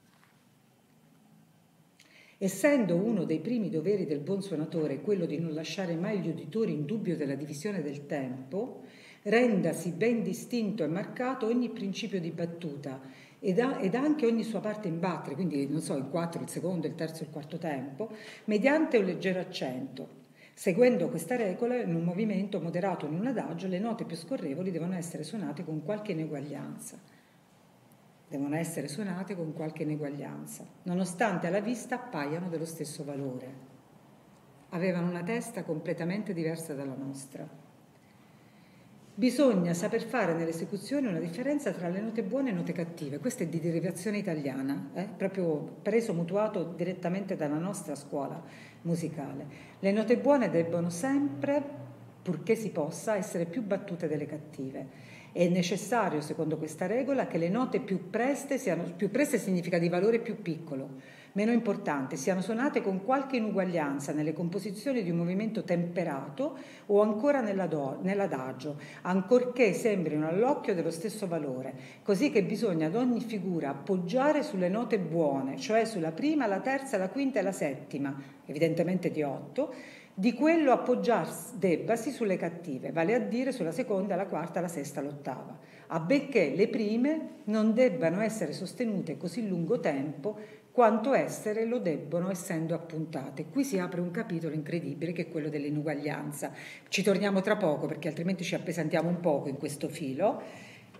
Essendo uno dei primi doveri del buon suonatore quello di non lasciare mai gli uditori in dubbio della divisione del tempo, rendasi ben distinto e marcato ogni principio di battuta ed anche ogni sua parte in battere, quindi non so, il 4, il secondo, il terzo, il quarto tempo, mediante un leggero accento. Seguendo questa regola, in un movimento moderato o in un adagio, le note più scorrevoli devono essere suonate con qualche ineguaglianza. Nonostante alla vista appaiano dello stesso valore. Avevano una testa completamente diversa dalla nostra. Bisogna saper fare nell'esecuzione una differenza tra le note buone e note cattive. Questa è di derivazione italiana, proprio preso, mutuato direttamente dalla nostra scuola musicale. Le note buone debbono sempre, purché si possa, essere più battute delle cattive. È necessario, secondo questa regola, che le note più preste significa di valore più piccolo, meno importante, siano suonate con qualche inuguaglianza nelle composizioni di un movimento temperato o ancora nell'adagio, ancorché sembrino all'occhio dello stesso valore, così che bisogna ad ogni figura appoggiare sulle note buone, cioè sulla prima, la terza, la quinta e la settima, evidentemente di 8, di quello appoggiarsi debbasi sulle cattive, vale a dire sulla seconda, la quarta, la sesta, l'ottava, abbecché le prime non debbano essere sostenute così lungo tempo quanto essere lo debbono essendo appuntate. Qui si apre un capitolo incredibile che è quello dell'inuguaglianza. Ci torniamo tra poco perché altrimenti ci appesantiamo un poco in questo filo.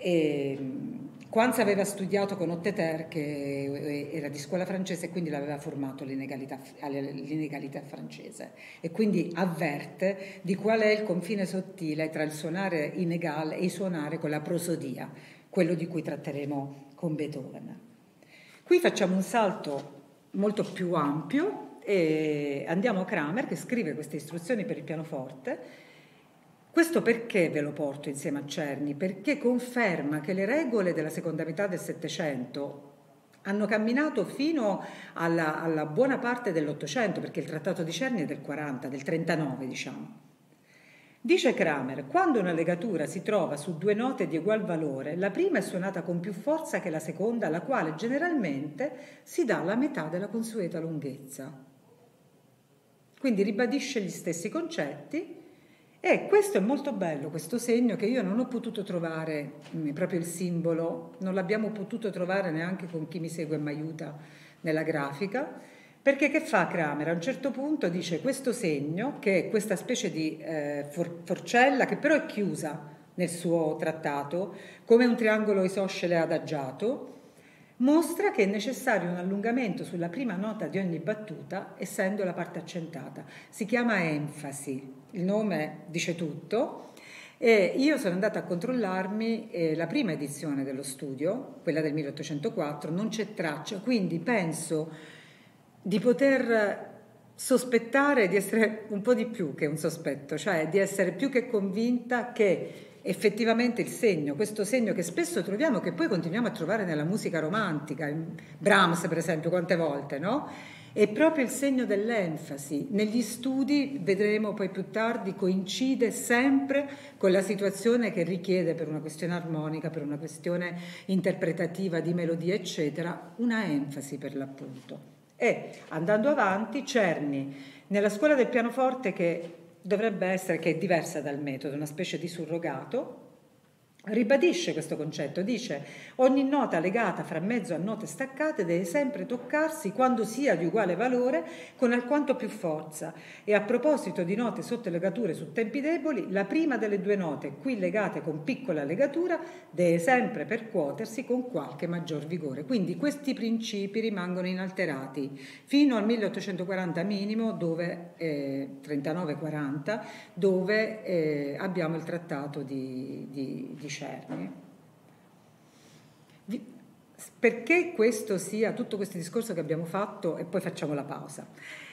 Quans aveva studiato con Hotteterre, che era di scuola francese, e quindi l'aveva formato all'inegalità francese, e quindi avverte di qual è il confine sottile tra il suonare inegale e il suonare con la prosodia, quello di cui tratteremo con Beethoven. Qui facciamo un salto molto più ampio e andiamo a Kramer, che scrive queste istruzioni per il pianoforte. Questo perché ve lo porto insieme a Czerny? Perché conferma che le regole della seconda metà del Settecento hanno camminato fino alla buona parte dell'Ottocento, perché il trattato di Czerny è del 40, del 39, diciamo. Dice Kramer, quando una legatura si trova su due note di ugual valore, la prima è suonata con più forza che la seconda, alla quale generalmente si dà la metà della consueta lunghezza. Quindi ribadisce gli stessi concetti. E questo è molto bello, questo segno che io non ho potuto trovare, proprio il simbolo, non l'abbiamo potuto trovare neanche con chi mi segue e mi aiuta nella grafica, perché che fa Kramer? A un certo punto dice questo segno, che è questa specie di forcella, che però è chiusa nel suo trattato, come un triangolo isoscele adagiato, mostra che è necessario un allungamento sulla prima nota di ogni battuta, essendo la parte accentata. Si chiama enfasi, il nome dice tutto, e io sono andata a controllarmi la prima edizione dello studio, quella del 1804, non c'è traccia, quindi penso di poter sospettare di essere un po' di più che un sospetto, cioè di essere più che convinta che effettivamente il segno, questo segno che spesso troviamo, che poi continuiamo a trovare nella musica romantica, in Brahms per esempio, quante volte, no? È proprio il segno dell'enfasi. Negli studi, vedremo poi più tardi, coincide sempre con la situazione che richiede, per una questione armonica, per una questione interpretativa di melodia, eccetera, una enfasi per l'appunto. E andando avanti, Czerny, nella scuola del pianoforte, che dovrebbe essere, che è diversa dal metodo, una specie di surrogato, ribadisce questo concetto, dice: ogni nota legata fra mezzo a note staccate deve sempre toccarsi quando sia di uguale valore con alquanto più forza, e a proposito di note sotto legature su tempi deboli, la prima delle due note qui legate con piccola legatura deve sempre percuotersi con qualche maggior vigore. Quindi questi principi rimangono inalterati fino al 1840 minimo, dove 39-40, dove abbiamo il trattato di Cerni. Perché questo sia, tutto questo discorso che abbiamo fatto, e poi facciamo la pausa,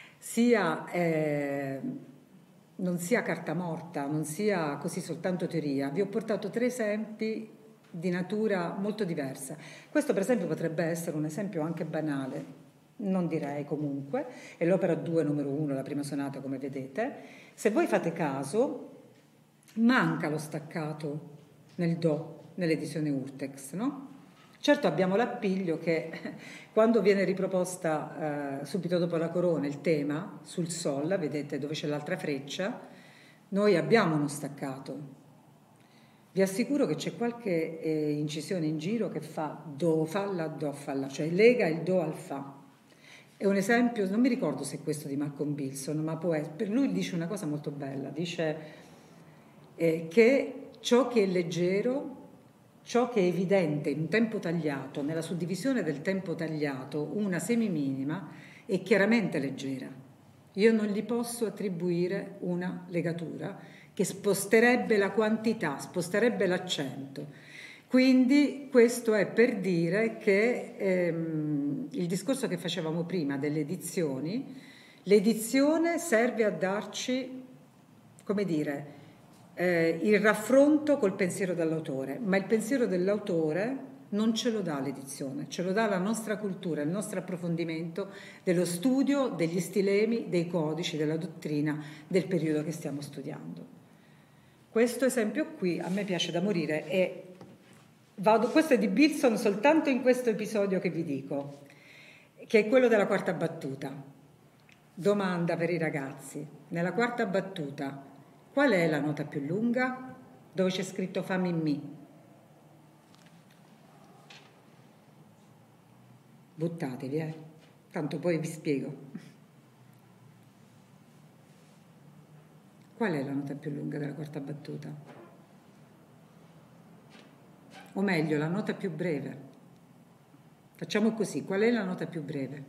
non sia carta morta, non sia così soltanto teoria, vi ho portato 3 esempi di natura molto diversa. Questo per esempio potrebbe essere un esempio anche banale, non direi comunque, è l'opera 2 numero 1, la prima sonata, come vedete. Se voi fate caso, manca lo staccato nel Do, nell'edizione Urtext, no? Certo abbiamo l'appiglio che quando viene riproposta subito dopo la corona il tema sul Sol, vedete dove c'è l'altra freccia, noi abbiamo uno staccato. Vi assicuro che c'è qualche incisione in giro che fa Do, Fa, La, Do, Fa, La, cioè lega il Do al Fa. È un esempio, non mi ricordo se è questo di Malcolm Bilson, ma può essere, per lui dice una cosa molto bella, dice che ciò che è leggero, ciò che è evidente in un tempo tagliato, nella suddivisione del tempo tagliato, una semiminima, è chiaramente leggera. Io non gli posso attribuire una legatura che sposterebbe la quantità, sposterebbe l'accento. Quindi questo è per dire che il discorso che facevamo prima delle edizioni, l'edizione serve a darci, come dire, il raffronto col pensiero dell'autore, ma il pensiero dell'autore non ce lo dà l'edizione, ce lo dà la nostra cultura, il nostro approfondimento dello studio degli stilemi, dei codici, della dottrina del periodo che stiamo studiando. Questo esempio qui a me piace da morire e questo è di Bilson soltanto in questo episodio che vi dico, che è quello della quarta battuta. Domanda per i ragazzi: nella quarta battuta qual è la nota più lunga? Dove c'è scritto Fa Mi Mi. Buttatevi, tanto poi vi spiego. Qual è la nota più lunga della quarta battuta? O meglio, la nota più breve. Facciamo così, qual è la nota più breve?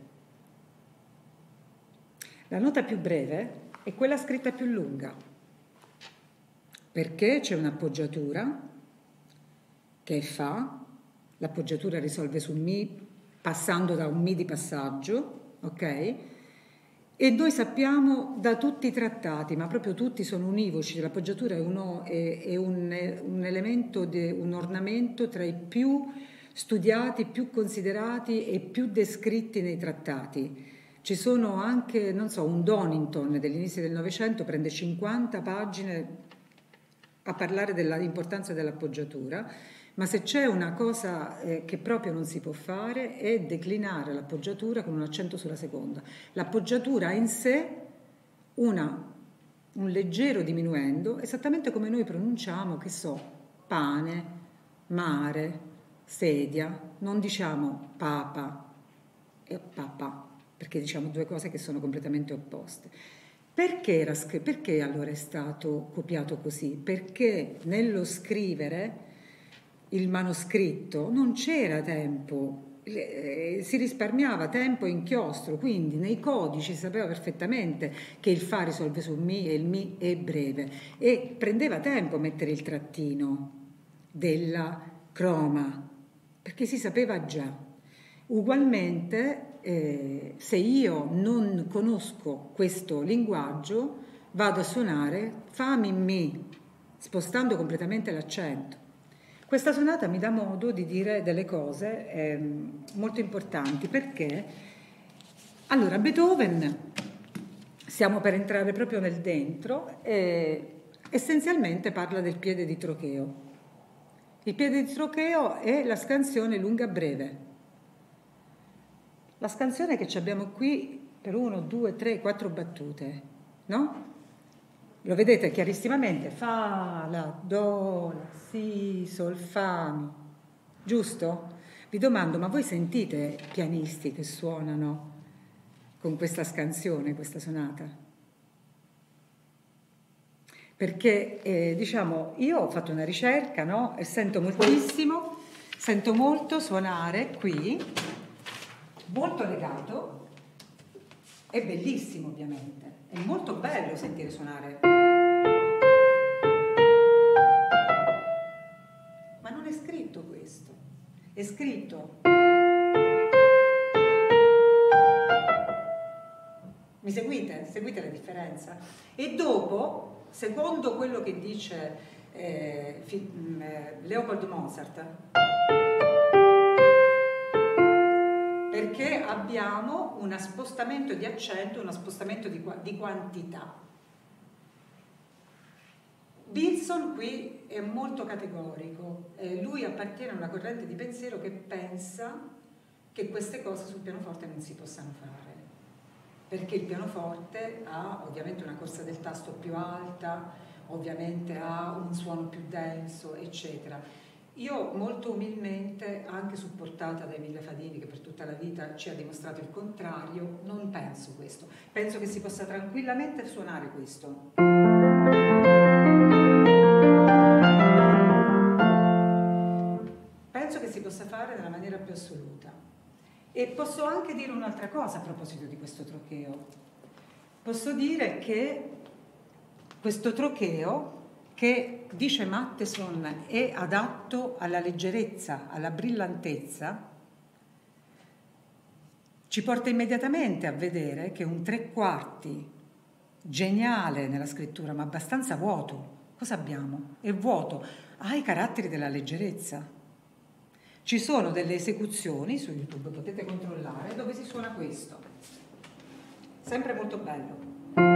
La nota più breve è quella scritta più lunga, perché c'è un'appoggiatura che è Fa, l'appoggiatura risolve su Mi passando da un Mi di passaggio, ok? E noi sappiamo da tutti i trattati, ma proprio tutti sono univoci, l'appoggiatura è un elemento, un ornamento tra i più studiati, più considerati e più descritti nei trattati. Ci sono anche, non so, un Donington dell'inizio del Novecento prende 50 pagine a parlare dell'importanza dell'appoggiatura, ma se c'è una cosa che proprio non si può fare è declinare l'appoggiatura con un accento sulla seconda. L'appoggiatura ha in sé un leggero diminuendo, esattamente come noi pronunciamo, che so, pane, mare, sedia, non diciamo papa e papà, perché diciamo due cose che sono completamente opposte. Perché allora è stato copiato così? Perché nello scrivere il manoscritto non c'era tempo, si risparmiava tempo e inchiostro, quindi nei codici si sapeva perfettamente che il Fa risolve su Mi e il Mi è breve e prendeva tempo mettere il trattino della croma, perché si sapeva già. Ugualmente, se io non conosco questo linguaggio, vado a suonare Fa Mi Mi, spostando completamente l'accento. Questa sonata mi dà modo di dire delle cose molto importanti, perché allora Beethoven, stiamo per entrare proprio nel dentro, essenzialmente parla del piede di trocheo. Il piede di trocheo è la scansione lunga breve. La scansione che abbiamo qui per 1, 2, 3, 4 battute, no? lo vedete chiarissimamente, fa, la, do, la, si, sol, fa, mi, giusto? Vi domando, ma voi sentite pianisti che suonano con questa scansione, questa sonata? Perché, diciamo, io ho fatto una ricerca, no? E sento molto suonare qui, molto legato, è bellissimo ovviamente, è molto bello sentire suonare. Ma non è scritto questo, è scritto. Mi seguite? Seguite la differenza? E dopo, secondo quello che dice Leopold Mozart, perché abbiamo uno spostamento di accento, uno spostamento di quantità. Wilson qui è molto categorico, lui appartiene a una corrente di pensiero che pensa che queste cose sul pianoforte non si possano fare, perché il pianoforte ha ovviamente una corsa del tasto più alta, ovviamente ha un suono più denso, eccetera. Io molto umilmente, anche supportata da Emilia Fadini, che per tutta la vita ci ha dimostrato il contrario, non penso questo. Penso che si possa tranquillamente suonare questo. Penso che si possa fare nella maniera più assoluta. E posso anche dire un'altra cosa a proposito di questo trocheo. Posso dire che questo trocheo, che dice Matteson è adatto alla leggerezza, alla brillantezza, ci porta immediatamente a vedere che un 3/4 geniale nella scrittura, ma abbastanza vuoto. Cosa abbiamo? È vuoto, ha i caratteri della leggerezza. Ci sono delle esecuzioni su YouTube, potete controllare, dove si suona questo. Sempre molto bello.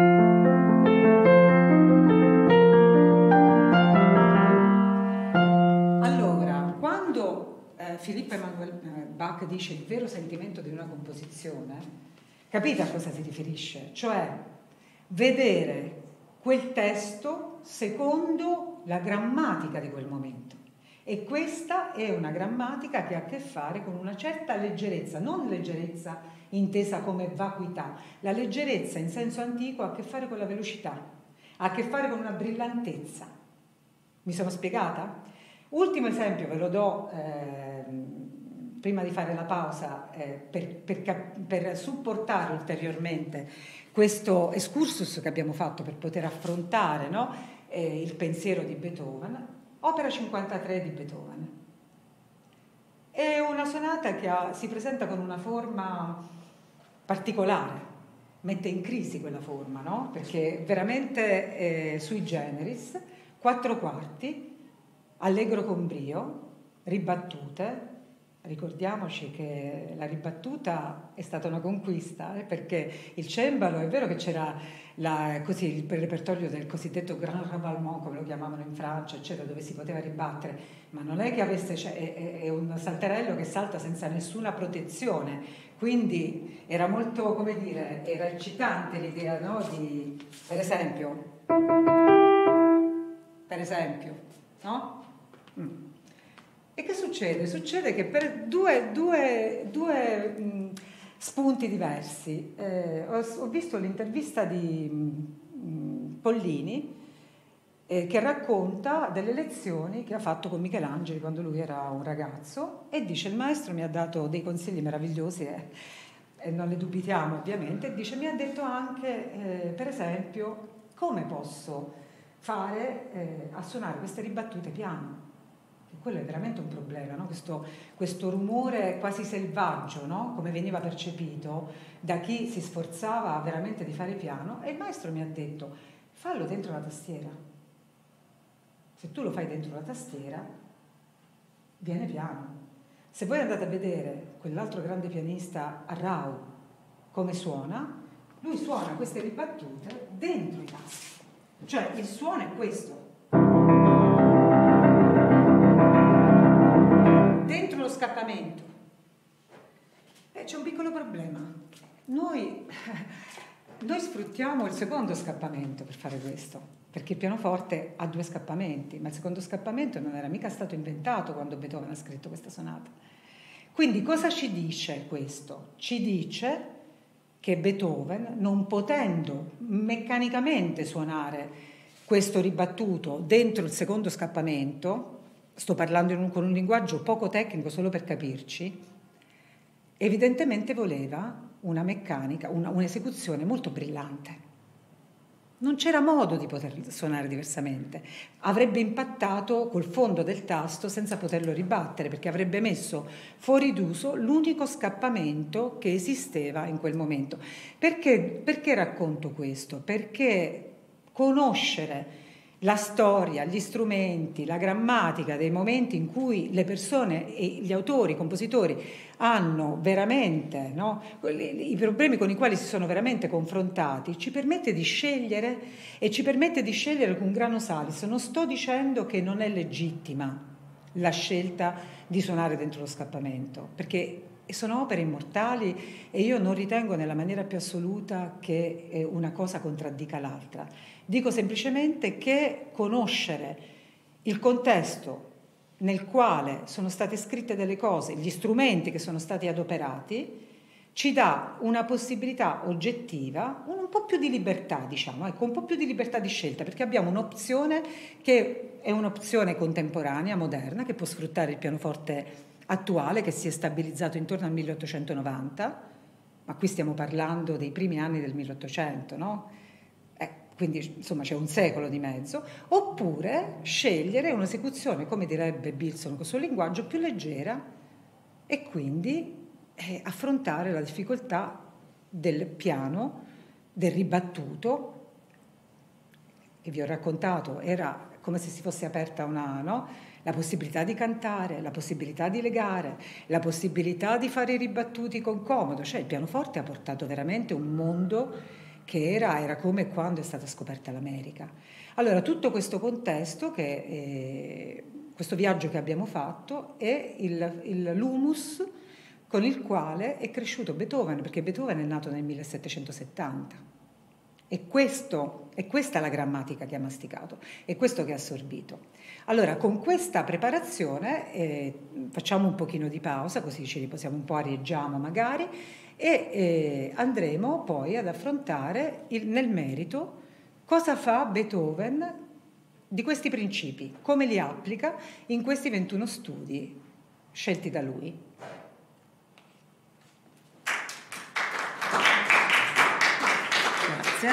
Allora, quando Philipp Emanuel Bach dice il vero sentimento di una composizione, capite a cosa si riferisce? Cioè, vedere quel testo secondo la grammatica di quel momento. E questa è una grammatica che ha a che fare con una certa leggerezza, non leggerezza intesa come vacuità. La leggerezza in senso antico ha a che fare con la velocità, ha a che fare con una brillantezza. Mi sono spiegata? Ultimo esempio ve lo do prima di fare la pausa per supportare ulteriormente questo excursus che abbiamo fatto per poter affrontare, no, il pensiero di Beethoven. Opera 53 di Beethoven. È una sonata che si presenta con una forma particolare, mette in crisi quella forma, no? Perché veramente sui generis, 4/4, allegro con brio, ribattute. Ricordiamoci che la ribattuta è stata una conquista, perché il cembalo, è vero che c'era così, il repertorio del cosiddetto Grand Ravalement, come lo chiamavano in Francia, eccetera, dove si poteva ribattere, ma non è che avesse, è un salterello che salta senza nessuna protezione, quindi era molto, come dire, era eccitante l'idea, no? Per esempio, no? E che succede? Succede che per due spunti diversi, ho visto l'intervista di Pollini che racconta delle lezioni che ha fatto con Michelangelo quando lui era un ragazzo, e dice: il maestro mi ha dato dei consigli meravigliosi e non ne dubitiamo ovviamente, e dice: mi ha detto anche per esempio come posso fare a suonare queste ribattute piano. Quello è veramente un problema, no? Questo rumore quasi selvaggio, no? Come veniva percepito da chi si sforzava veramente di fare piano, e il maestro mi ha detto: fallo dentro la tastiera. Se tu lo fai dentro la tastiera, viene piano. Se voi andate a vedere quell'altro grande pianista, Arrau, come suona, lui suona queste ribattute dentro i tasti. Cioè il suono è questo. Dentro lo scappamento. C'è un piccolo problema. Noi Noi sfruttiamo il secondo scappamento per fare questo, perché il pianoforte ha 2 scappamenti, ma il secondo scappamento non era mica stato inventato quando Beethoven ha scritto questa sonata. Quindi cosa ci dice questo? Ci dice che Beethoven, non potendo meccanicamente suonare questo ribattuto dentro il secondo scappamento, sto parlando con un linguaggio poco tecnico solo per capirci, evidentemente voleva una meccanica, un'esecuzione molto brillante. Non c'era modo di poter suonare diversamente. Avrebbe impattato col fondo del tasto senza poterlo ribattere, perché avrebbe messo fuori d'uso l'unico scappamento che esisteva in quel momento. Perché racconto questo? Perché conoscere la storia, gli strumenti, la grammatica dei momenti in cui le persone e gli autori, i compositori hanno veramente, no, i problemi con i quali si sono veramente confrontati, ci permette di scegliere, e ci permette di scegliere con grano salis. Non sto dicendo che non è legittima la scelta di suonare dentro lo scappamento, perché sono opere immortali e io non ritengo nella maniera più assoluta che una cosa contraddica l'altra. Dico semplicemente che conoscere il contesto nel quale sono state scritte delle cose, gli strumenti che sono stati adoperati, ci dà una possibilità oggettiva, un po' più di libertà, diciamo, ecco, un po' più di libertà di scelta, perché abbiamo un'opzione che è un'opzione contemporanea, moderna, che può sfruttare il pianoforte attuale, che si è stabilizzato intorno al 1890, ma qui stiamo parlando dei primi anni del 1800, no? Quindi insomma c'è un secolo di mezzo, oppure scegliere un'esecuzione, come direbbe Bilson con il suo linguaggio, più leggera, e quindi affrontare la difficoltà del piano, del ribattuto, che vi ho raccontato, era come se si fosse aperta la possibilità di cantare, la possibilità di legare, la possibilità di fare i ribattuti con comodo, cioè il pianoforte ha portato veramente un mondo che era come quando è stata scoperta l'America. Allora, tutto questo contesto, questo viaggio che abbiamo fatto, è l'humus con il quale è cresciuto Beethoven, perché Beethoven è nato nel 1770. E questa è la grammatica che ha masticato, è questo che ha assorbito. Allora, con questa preparazione facciamo un pochino di pausa, così ci riposiamo un po', arieggiamo magari, e andremo poi ad affrontare nel merito cosa fa Beethoven di questi principi, come li applica in questi 21 studi scelti da lui. Grazie.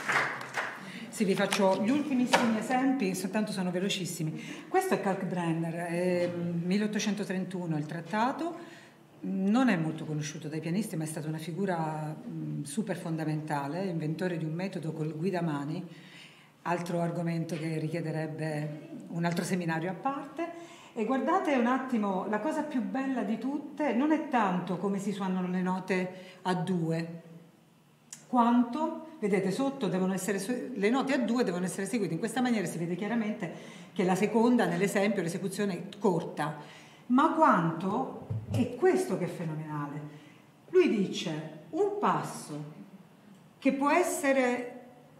Sì, vi faccio gli ultimissimi esempi, soltanto sono velocissimi. Questo è Kalkbrenner, 1831 il trattato. Non è molto conosciuto dai pianisti, ma è stata una figura super fondamentale, inventore di un metodo col guidamani, altro argomento che richiederebbe un altro seminario a parte. E guardate un attimo, la cosa più bella di tutte non è tanto come si suonano le note a 2, quanto, vedete, sotto le note a 2 devono essere eseguite in questa maniera, si vede chiaramente che la seconda nell'esempio l'esecuzione è corta, ma quanto è questo che è fenomenale. Lui dice un passo che può essere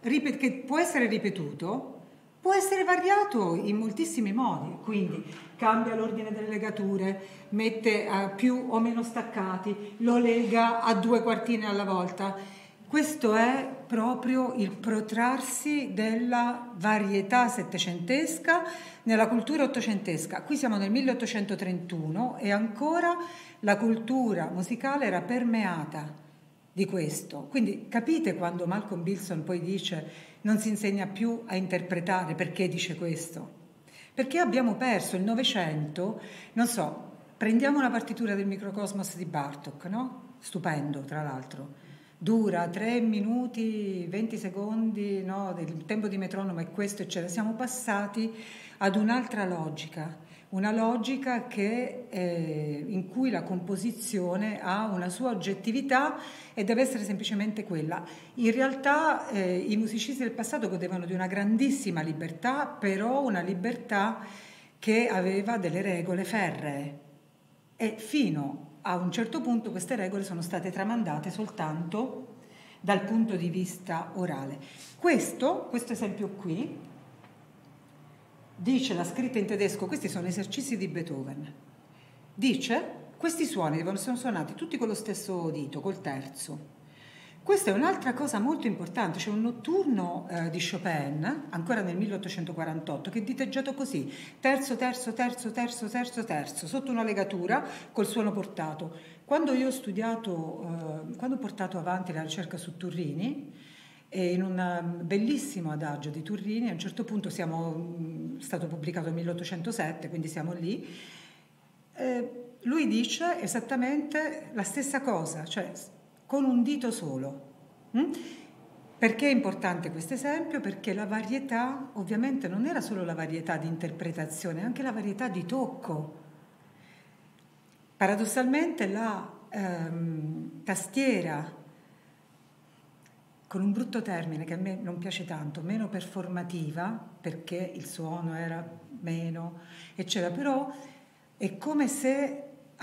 ripetuto, può essere variato in moltissimi modi, quindi cambia l'ordine delle legature, mette più o meno staccati, lo lega a 2 quartine alla volta. Questo è proprio il protrarsi della varietà settecentesca nella cultura ottocentesca. Qui siamo nel 1831 e ancora la cultura musicale era permeata di questo. Quindi capite quando Malcolm Bilson poi dice non si insegna più a interpretare, perché dice questo? Perché abbiamo perso il Novecento, non so, prendiamo una partitura del Microcosmos di Bartók, no? Stupendo, tra l'altro. Dura 3 minuti, 20 secondi, no? Il tempo di metronomo è questo, eccetera. Siamo passati ad un'altra logica, una logica in cui la composizione ha una sua oggettività e deve essere semplicemente quella. In realtà i musicisti del passato godevano di una grandissima libertà, però una libertà che aveva delle regole ferree, e fino a un certo punto queste regole sono state tramandate soltanto dal punto di vista orale. Questo esempio qui, dice la scritta in tedesco, questi sono esercizi di Beethoven, dice questi suoni devono essere suonati tutti con lo stesso dito, col terzo. Questa è un'altra cosa molto importante, c'è un notturno di Chopin, ancora nel 1848, che è diteggiato così, terzo, terzo, terzo, terzo, terzo, terzo, sotto una legatura col suono portato. Quando io ho studiato, quando ho portato avanti la ricerca su Turrini, in un bellissimo adagio di Turrini, a un certo punto stato pubblicato nel 1807, quindi siamo lì, lui dice esattamente la stessa cosa, cioè con un dito solo. Perché è importante questo esempio? Perché la varietà ovviamente non era solo la varietà di interpretazione, anche la varietà di tocco. Paradossalmente la tastiera, con un brutto termine che a me non piace tanto, meno performativa, perché il suono era meno, eccetera, però è come se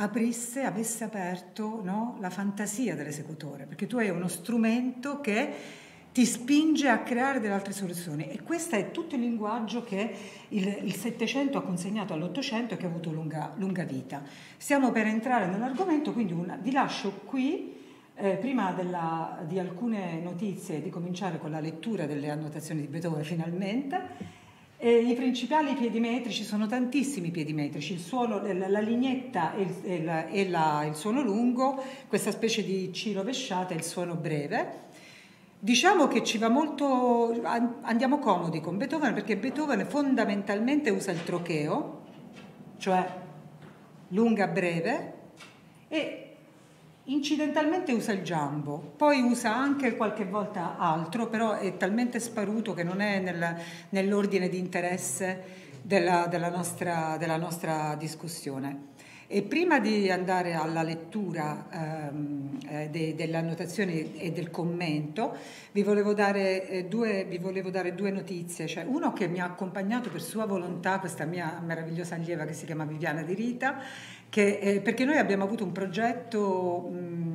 avesse aperto, no, la fantasia dell'esecutore, perché tu hai uno strumento che ti spinge a creare delle altre soluzioni, e questo è tutto il linguaggio che il Settecento ha consegnato all'Ottocento e che ha avuto lunga vita. Stiamo per entrare nell'argomento, quindi vi lascio qui, prima di alcune notizie, di cominciare con la lettura delle annotazioni di Beethoven finalmente. I principali piedi metrici, sono tantissimi piedi metrici, il suono, la lignetta e il suono lungo, questa specie di C rovesciata e il suono breve. Diciamo che ci va molto, andiamo comodi con Beethoven, perché Beethoven fondamentalmente usa il trocheo, cioè lunga breve, e incidentalmente usa il giambo, poi usa anche qualche volta altro, però è talmente sparuto che non è nell'ordine di interesse della nostra discussione. E prima di andare alla lettura delle annotazioni e del commento, vi volevo dare due notizie. Cioè, uno che mi ha accompagnato per sua volontà, questa mia meravigliosa allieva che si chiama Viviana Di Rita, perché noi abbiamo avuto un progetto.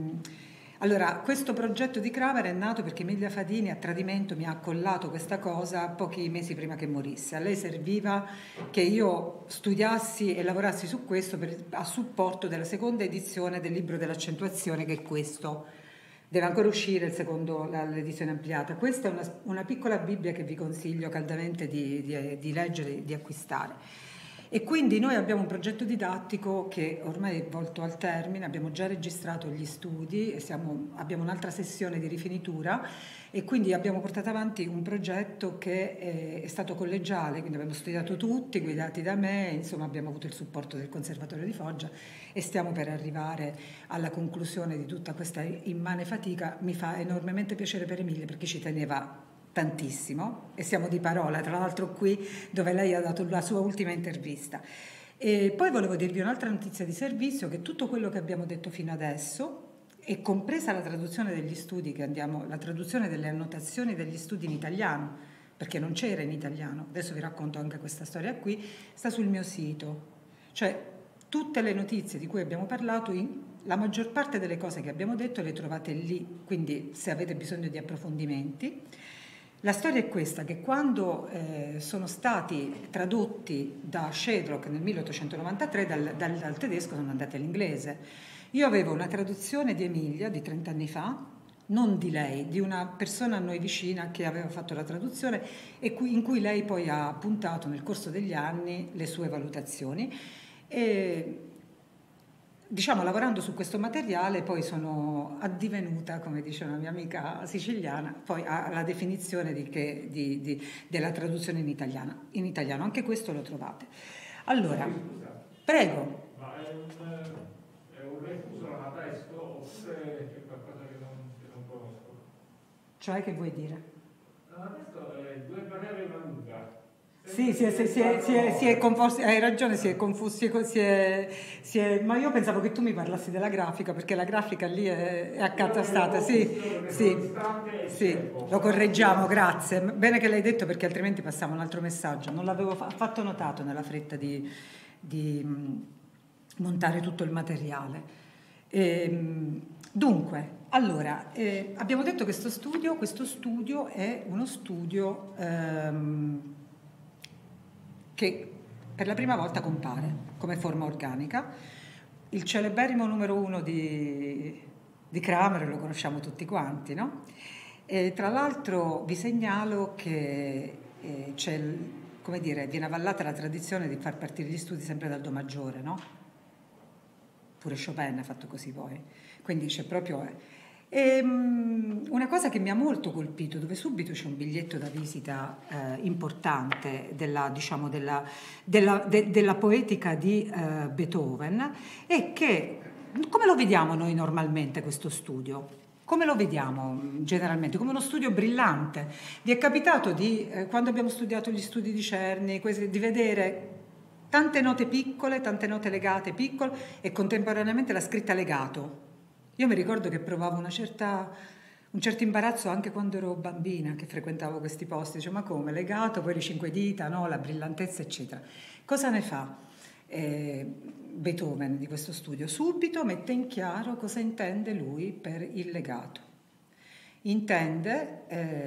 Allora, questo progetto di Cravar è nato perché Emilia Fadini a tradimento mi ha accollato questa cosa pochi mesi prima che morisse. A lei serviva che io studiassi e lavorassi su questo a supporto della seconda edizione del libro dell'accentuazione, che è questo. Deve ancora uscire l'edizione ampliata. Questa è una piccola Bibbia che vi consiglio caldamente di leggere, di acquistare. E quindi noi abbiamo un progetto didattico che ormai è volto al termine, abbiamo già registrato gli studi, abbiamo un'altra sessione di rifinitura, e quindi abbiamo portato avanti un progetto che è stato collegiale, quindi abbiamo studiato tutti, guidati da me, insomma abbiamo avuto il supporto del Conservatorio di Foggia e stiamo per arrivare alla conclusione di tutta questa immane fatica. Mi fa enormemente piacere per Emilia, perché ci teneva tantissimo, e siamo di parola, tra l'altro qui dove lei ha dato la sua ultima intervista. E poi volevo dirvi un'altra notizia di servizio, che tutto quello che abbiamo detto fino adesso, e compresa la traduzione degli studi la traduzione delle annotazioni degli studi in italiano, perché non c'era in italiano, adesso vi racconto anche questa storia qui, sta sul mio sito. Cioè tutte le notizie di cui abbiamo parlato, la maggior parte delle cose che abbiamo detto le trovate lì, quindi se avete bisogno di approfondimenti. La storia è questa, che quando sono stati tradotti da Shedrock nel 1893 dal tedesco sono andati all'inglese. Io avevo una traduzione di Emilia di 30 anni fa, non di lei, di una persona a noi vicina che aveva fatto la traduzione e in cui lei poi ha puntato nel corso degli anni le sue valutazioni. E, diciamo, lavorando su questo materiale poi sono addivenuta, come dice una mia amica siciliana, poi alla definizione della traduzione in italiano. Anche questo lo trovate. Allora, prego. Ma è un refuso alla testo oppure c'è qualcosa che non conosco? Cioè, che vuoi dire? La testo è due breve e una lunga. Sì, si è confuso, hai ragione, si è confuso, ma io pensavo che tu mi parlassi della grafica, perché la grafica lì è accatastata, sì, lo correggiamo, grazie, bene che l'hai detto, perché altrimenti passava un altro messaggio, non l'avevo affatto notato nella fretta di montare tutto il materiale. Dunque, Allora, abbiamo detto che questo studio è uno studio che per la prima volta compare come forma organica. Il celeberrimo numero 1 di Kramer lo conosciamo tutti quanti, no? E tra l'altro vi segnalo che come dire, viene avallata la tradizione di far partire gli studi sempre dal Do maggiore, no? Pure Chopin ha fatto così poi. Quindi c'è proprio... una cosa che mi ha molto colpito, dove subito c'è un biglietto da visita importante della poetica di Beethoven, è che come lo vediamo noi normalmente questo studio? Come lo vediamo generalmente? Come uno studio brillante. Vi è capitato quando abbiamo studiato gli studi di Czerny, di vedere tante note piccole, tante note legate piccole e contemporaneamente la scritta legato? Io mi ricordo che provavo un certo imbarazzo anche quando ero bambina, che frequentavo questi posti. Dicevo, ma come? Legato, poi le 5 dita, no? La brillantezza, eccetera. Cosa ne fa Beethoven di questo studio? Subito mette in chiaro cosa intende lui per il legato. Intende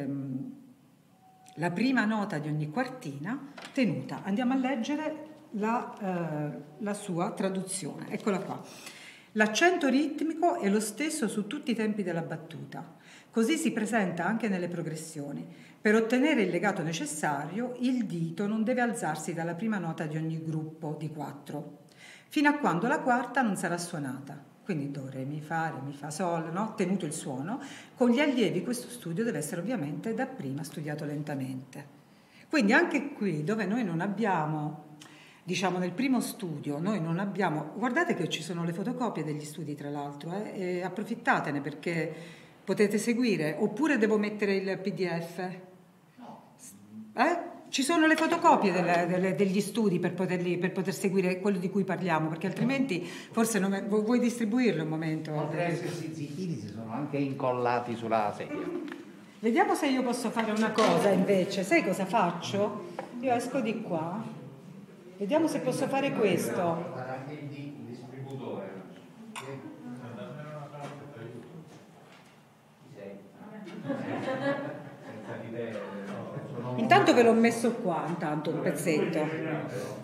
la prima nota di ogni quartina tenuta. Andiamo a leggere la sua traduzione. Eccola qua. L'accento ritmico è lo stesso su tutti i tempi della battuta. Così si presenta anche nelle progressioni. Per ottenere il legato necessario, il dito non deve alzarsi dalla prima nota di ogni gruppo di 4, fino a quando la quarta non sarà suonata. Quindi do, re, mi, fa, sol, no? Tenuto il suono. Con gli allievi questo studio deve essere ovviamente dapprima studiato lentamente. Quindi anche qui, dove noi non abbiamo... Diciamo nel primo studio noi non abbiamo, guardate che ci sono le fotocopie degli studi tra l'altro, e approfittatene perché potete seguire, oppure devo mettere il PDF? Ci sono le fotocopie degli studi per poter seguire quello di cui parliamo, perché altrimenti forse non vuoi distribuirlo un momento. Oltre a essersi zittiti si sono anche incollati sulla sedia. Vediamo se io posso fare una cosa invece, sai cosa faccio? Io esco di qua. Vediamo se posso fare questo. Anche il distributore. Intanto ve l'ho messo qua, intanto un pezzetto.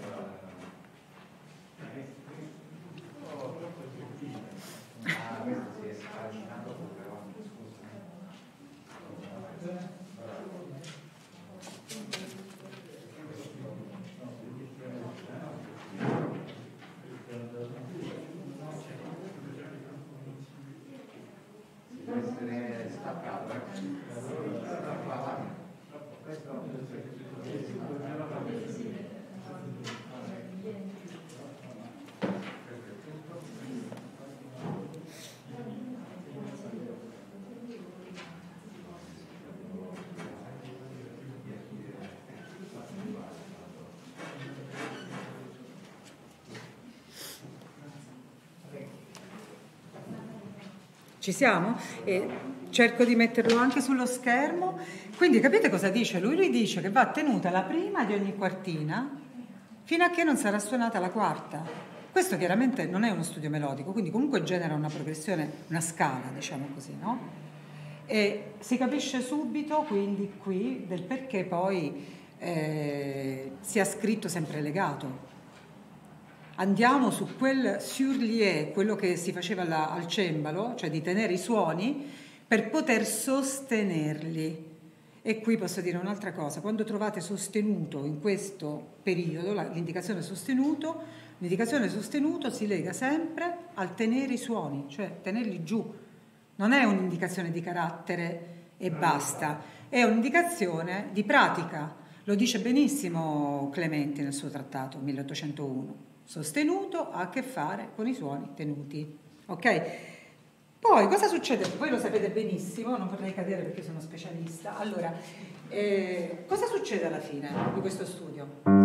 Ci siamo? E cerco di metterlo anche sullo schermo. Quindi capite cosa dice lui? Lui dice che va tenuta la prima di ogni quartina fino a che non sarà suonata la quarta. Questo chiaramente non è uno studio melodico, quindi comunque genera una progressione, una scala, diciamo così, no? E si capisce subito quindi qui del perché poi sia scritto sempre legato. Andiamo su quel sur-lieu, quello che si faceva al cembalo, cioè di tenere i suoni per poter sostenerli. E qui posso dire un'altra cosa, quando trovate sostenuto in questo periodo, l'indicazione sostenuto si lega sempre al tenere i suoni, cioè tenerli giù. Non è un'indicazione di carattere e basta, è un'indicazione di pratica. Lo dice benissimo Clementi nel suo trattato 1801. Sostenuto ha a che fare con i suoni tenuti, ok? Poi cosa succede? Voi lo sapete benissimo, non vorrei cadere perché sono specialista. Allora, cosa succede alla fine di questo studio?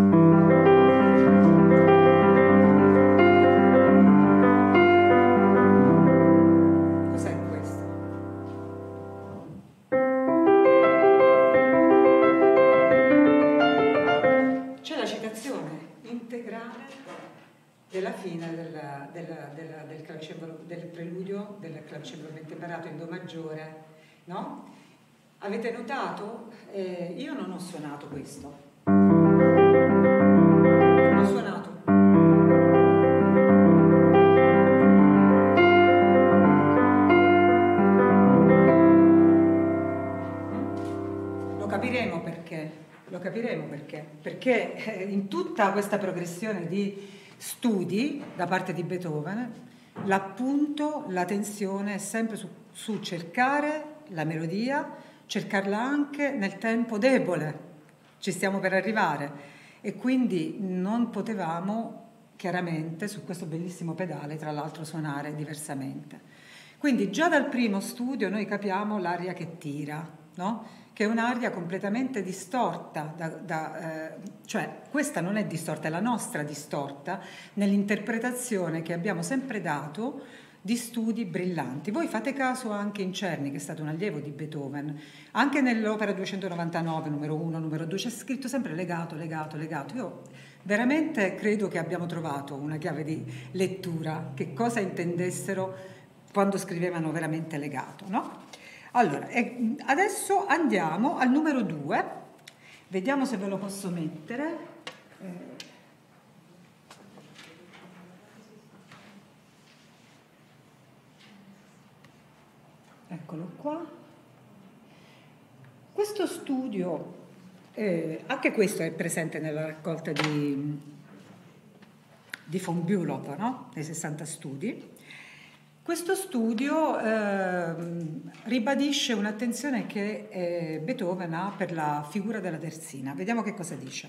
Cos'è questo? C'è la citazione integrale della fine del clavicembalo, del preludio del clavicembalo bentemprato in Do maggiore, no? Avete notato? Io non ho suonato questo. Ho suonato. Lo capiremo perché. Perché in tutta questa progressione di studi da parte di Beethoven, l'appunto, la tensione è sempre su cercare la melodia, cercarla anche nel tempo debole, ci stiamo per arrivare, e quindi non potevamo chiaramente su questo bellissimo pedale tra l'altro suonare diversamente. Quindi già dal primo studio noi capiamo l'aria che tira, no? Che è un'aria completamente distorta, cioè questa non è distorta, è la nostra distorta nell'interpretazione che abbiamo sempre dato di studi brillanti. Voi fate caso anche in Czerny, che è stato un allievo di Beethoven, anche nell'opera 299, numero 1, numero 2, c'è scritto sempre legato, legato, legato. Io veramente credo che abbiamo trovato una chiave di lettura, che cosa intendessero quando scrivevano veramente legato, no? Allora, adesso andiamo al numero 2, vediamo se ve lo posso mettere. Eccolo qua. Questo studio, anche questo è presente nella raccolta di von Bülow, no? Nei 60 studi. Questo studio ribadisce un'attenzione che Beethoven ha per la figura della terzina. Vediamo che cosa dice.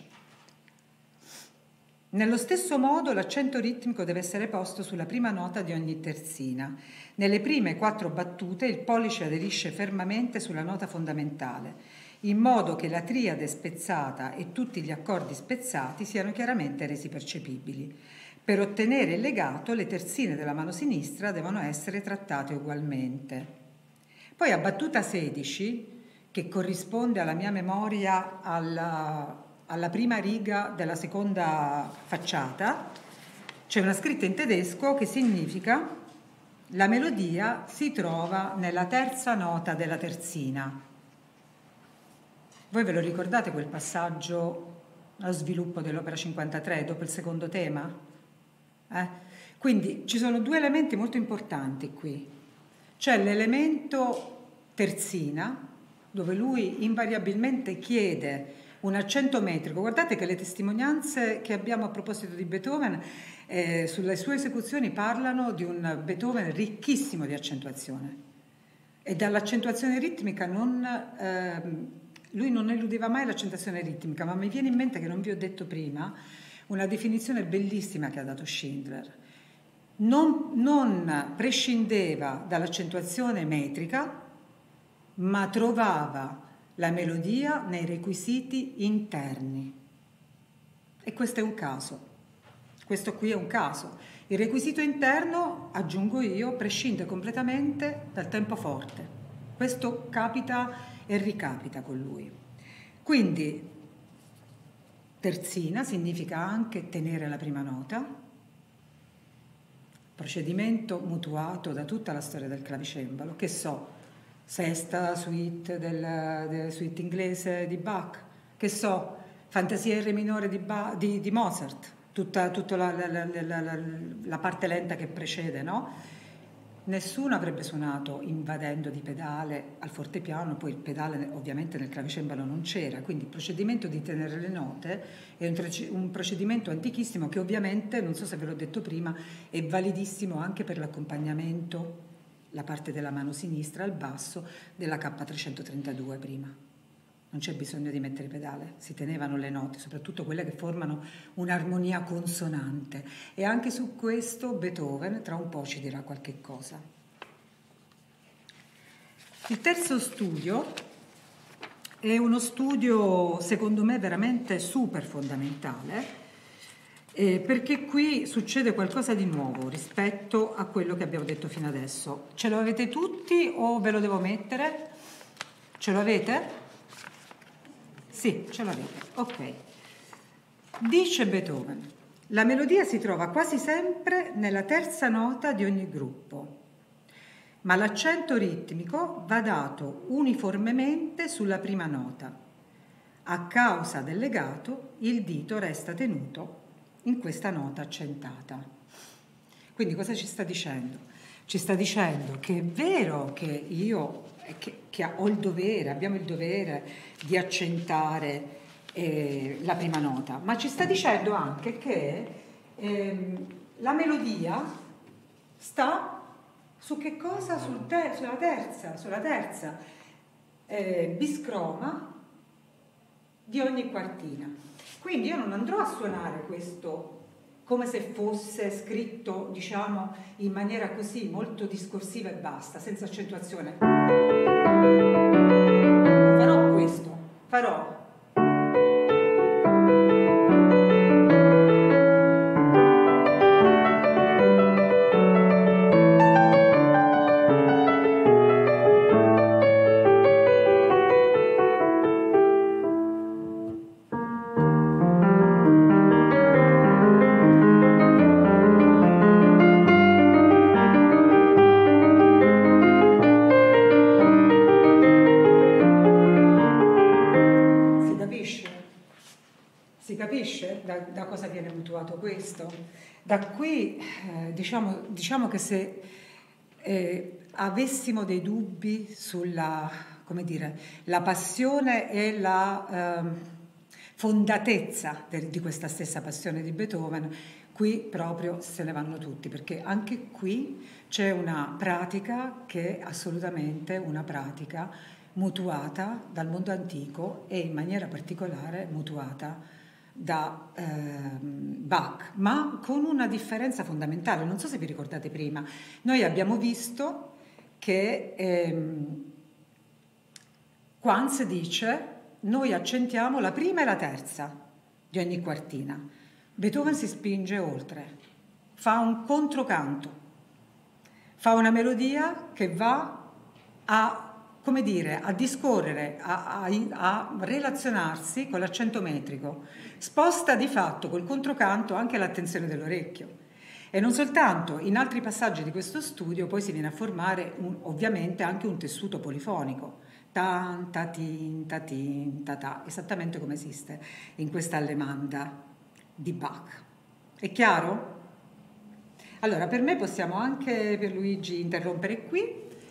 Nello stesso modo l'accento ritmico deve essere posto sulla prima nota di ogni terzina. Nelle prime 4 battute il pollice aderisce fermamente sulla nota fondamentale, in modo che la triade spezzata e tutti gli accordi spezzati siano chiaramente resi percepibili. Per ottenere il legato, le terzine della mano sinistra devono essere trattate ugualmente. Poi a battuta 16, che corrisponde alla mia memoria alla prima riga della seconda facciata, c'è una scritta in tedesco che significa: la melodia si trova nella terza nota della terzina. Voi ve lo ricordate quel passaggio allo sviluppo dell'opera 53, dopo il secondo tema? Quindi ci sono 2 elementi molto importanti qui. C'è l'elemento terzina, dove lui invariabilmente chiede un accento metrico. Guardate che le testimonianze che abbiamo a proposito di Beethoven sulle sue esecuzioni parlano di un Beethoven ricchissimo di accentuazione, e dall'accentuazione ritmica lui non eludeva mai l'accentuazione ritmica, ma mi viene in mente, che non vi ho detto prima, una definizione bellissima che ha dato Schindler. Non prescindeva dall'accentuazione metrica, ma trovava la melodia nei requisiti interni. E questo è un caso. Questo qui è un caso. Il requisito interno, aggiungo io, prescinde completamente dal tempo forte. Questo capita e ricapita con lui. Quindi terzina significa anche tenere la prima nota, procedimento mutuato da tutta la storia del clavicembalo, che so, sesta suite della suite inglese di Bach, che so, fantasia in re minore di Mozart, tutta la parte lenta che precede, no? Nessuno avrebbe suonato invadendo di pedale al fortepiano, poi il pedale ovviamente nel clavicembalo non c'era, quindi il procedimento di tenere le note è un procedimento antichissimo che ovviamente, non so se ve l'ho detto prima, è validissimo anche per l'accompagnamento, la parte della mano sinistra al basso della K332 prima. Non c'è bisogno di mettere pedale, si tenevano le note, soprattutto quelle che formano un'armonia consonante. E anche su questo Beethoven tra un po' ci dirà qualche cosa. Il terzo studio è uno studio, secondo me, veramente super fondamentale, perché qui succede qualcosa di nuovo rispetto a quello che abbiamo detto fino adesso. Ce lo avete tutti o ve lo devo mettere? Ce lo avete? Sì, ce l'avete, ok. Dice Beethoven: La melodia si trova quasi sempre nella terza nota di ogni gruppo, ma l'accento ritmico va dato uniformemente sulla prima nota. A causa del legato, il dito resta tenuto in questa nota accentata. Quindi cosa ci sta dicendo? Ci sta dicendo che è vero che io che ho il dovere, abbiamo il dovere di accentare la prima nota, ma ci sta dicendo anche che la melodia sta su che cosa? Sulla terza biscroma di ogni quartina. Quindi io non andrò a suonare questo come se fosse scritto, diciamo, in maniera così molto discorsiva e basta, senza accentuazione. Farò questo, farò da cosa viene mutuato questo? Da qui diciamo che se avessimo dei dubbi sulla, come dire, la passione e la fondatezza di questa stessa passione di Beethoven, qui proprio se ne vanno tutti, perché anche qui c'è una pratica che è assolutamente una pratica mutuata dal mondo antico e in maniera particolare mutuata da Bach, ma con una differenza fondamentale. Non so se vi ricordate prima, noi abbiamo visto che Quantz dice noi accentiamo la prima e la terza di ogni quartina. Beethoven si spinge oltre, fa un controcanto, fa una melodia che va a, come dire, a discorrere, a relazionarsi con l'accento metrico, sposta di fatto col controcanto anche l'attenzione dell'orecchio. E non soltanto, in altri passaggi di questo studio poi si viene a formare ovviamente anche un tessuto polifonico, tan, ta, tin, ta, tin, ta, ta, esattamente come esiste in questa allemanda di Bach. È chiaro? Allora, per me possiamo anche, Pierluigi, interrompere qui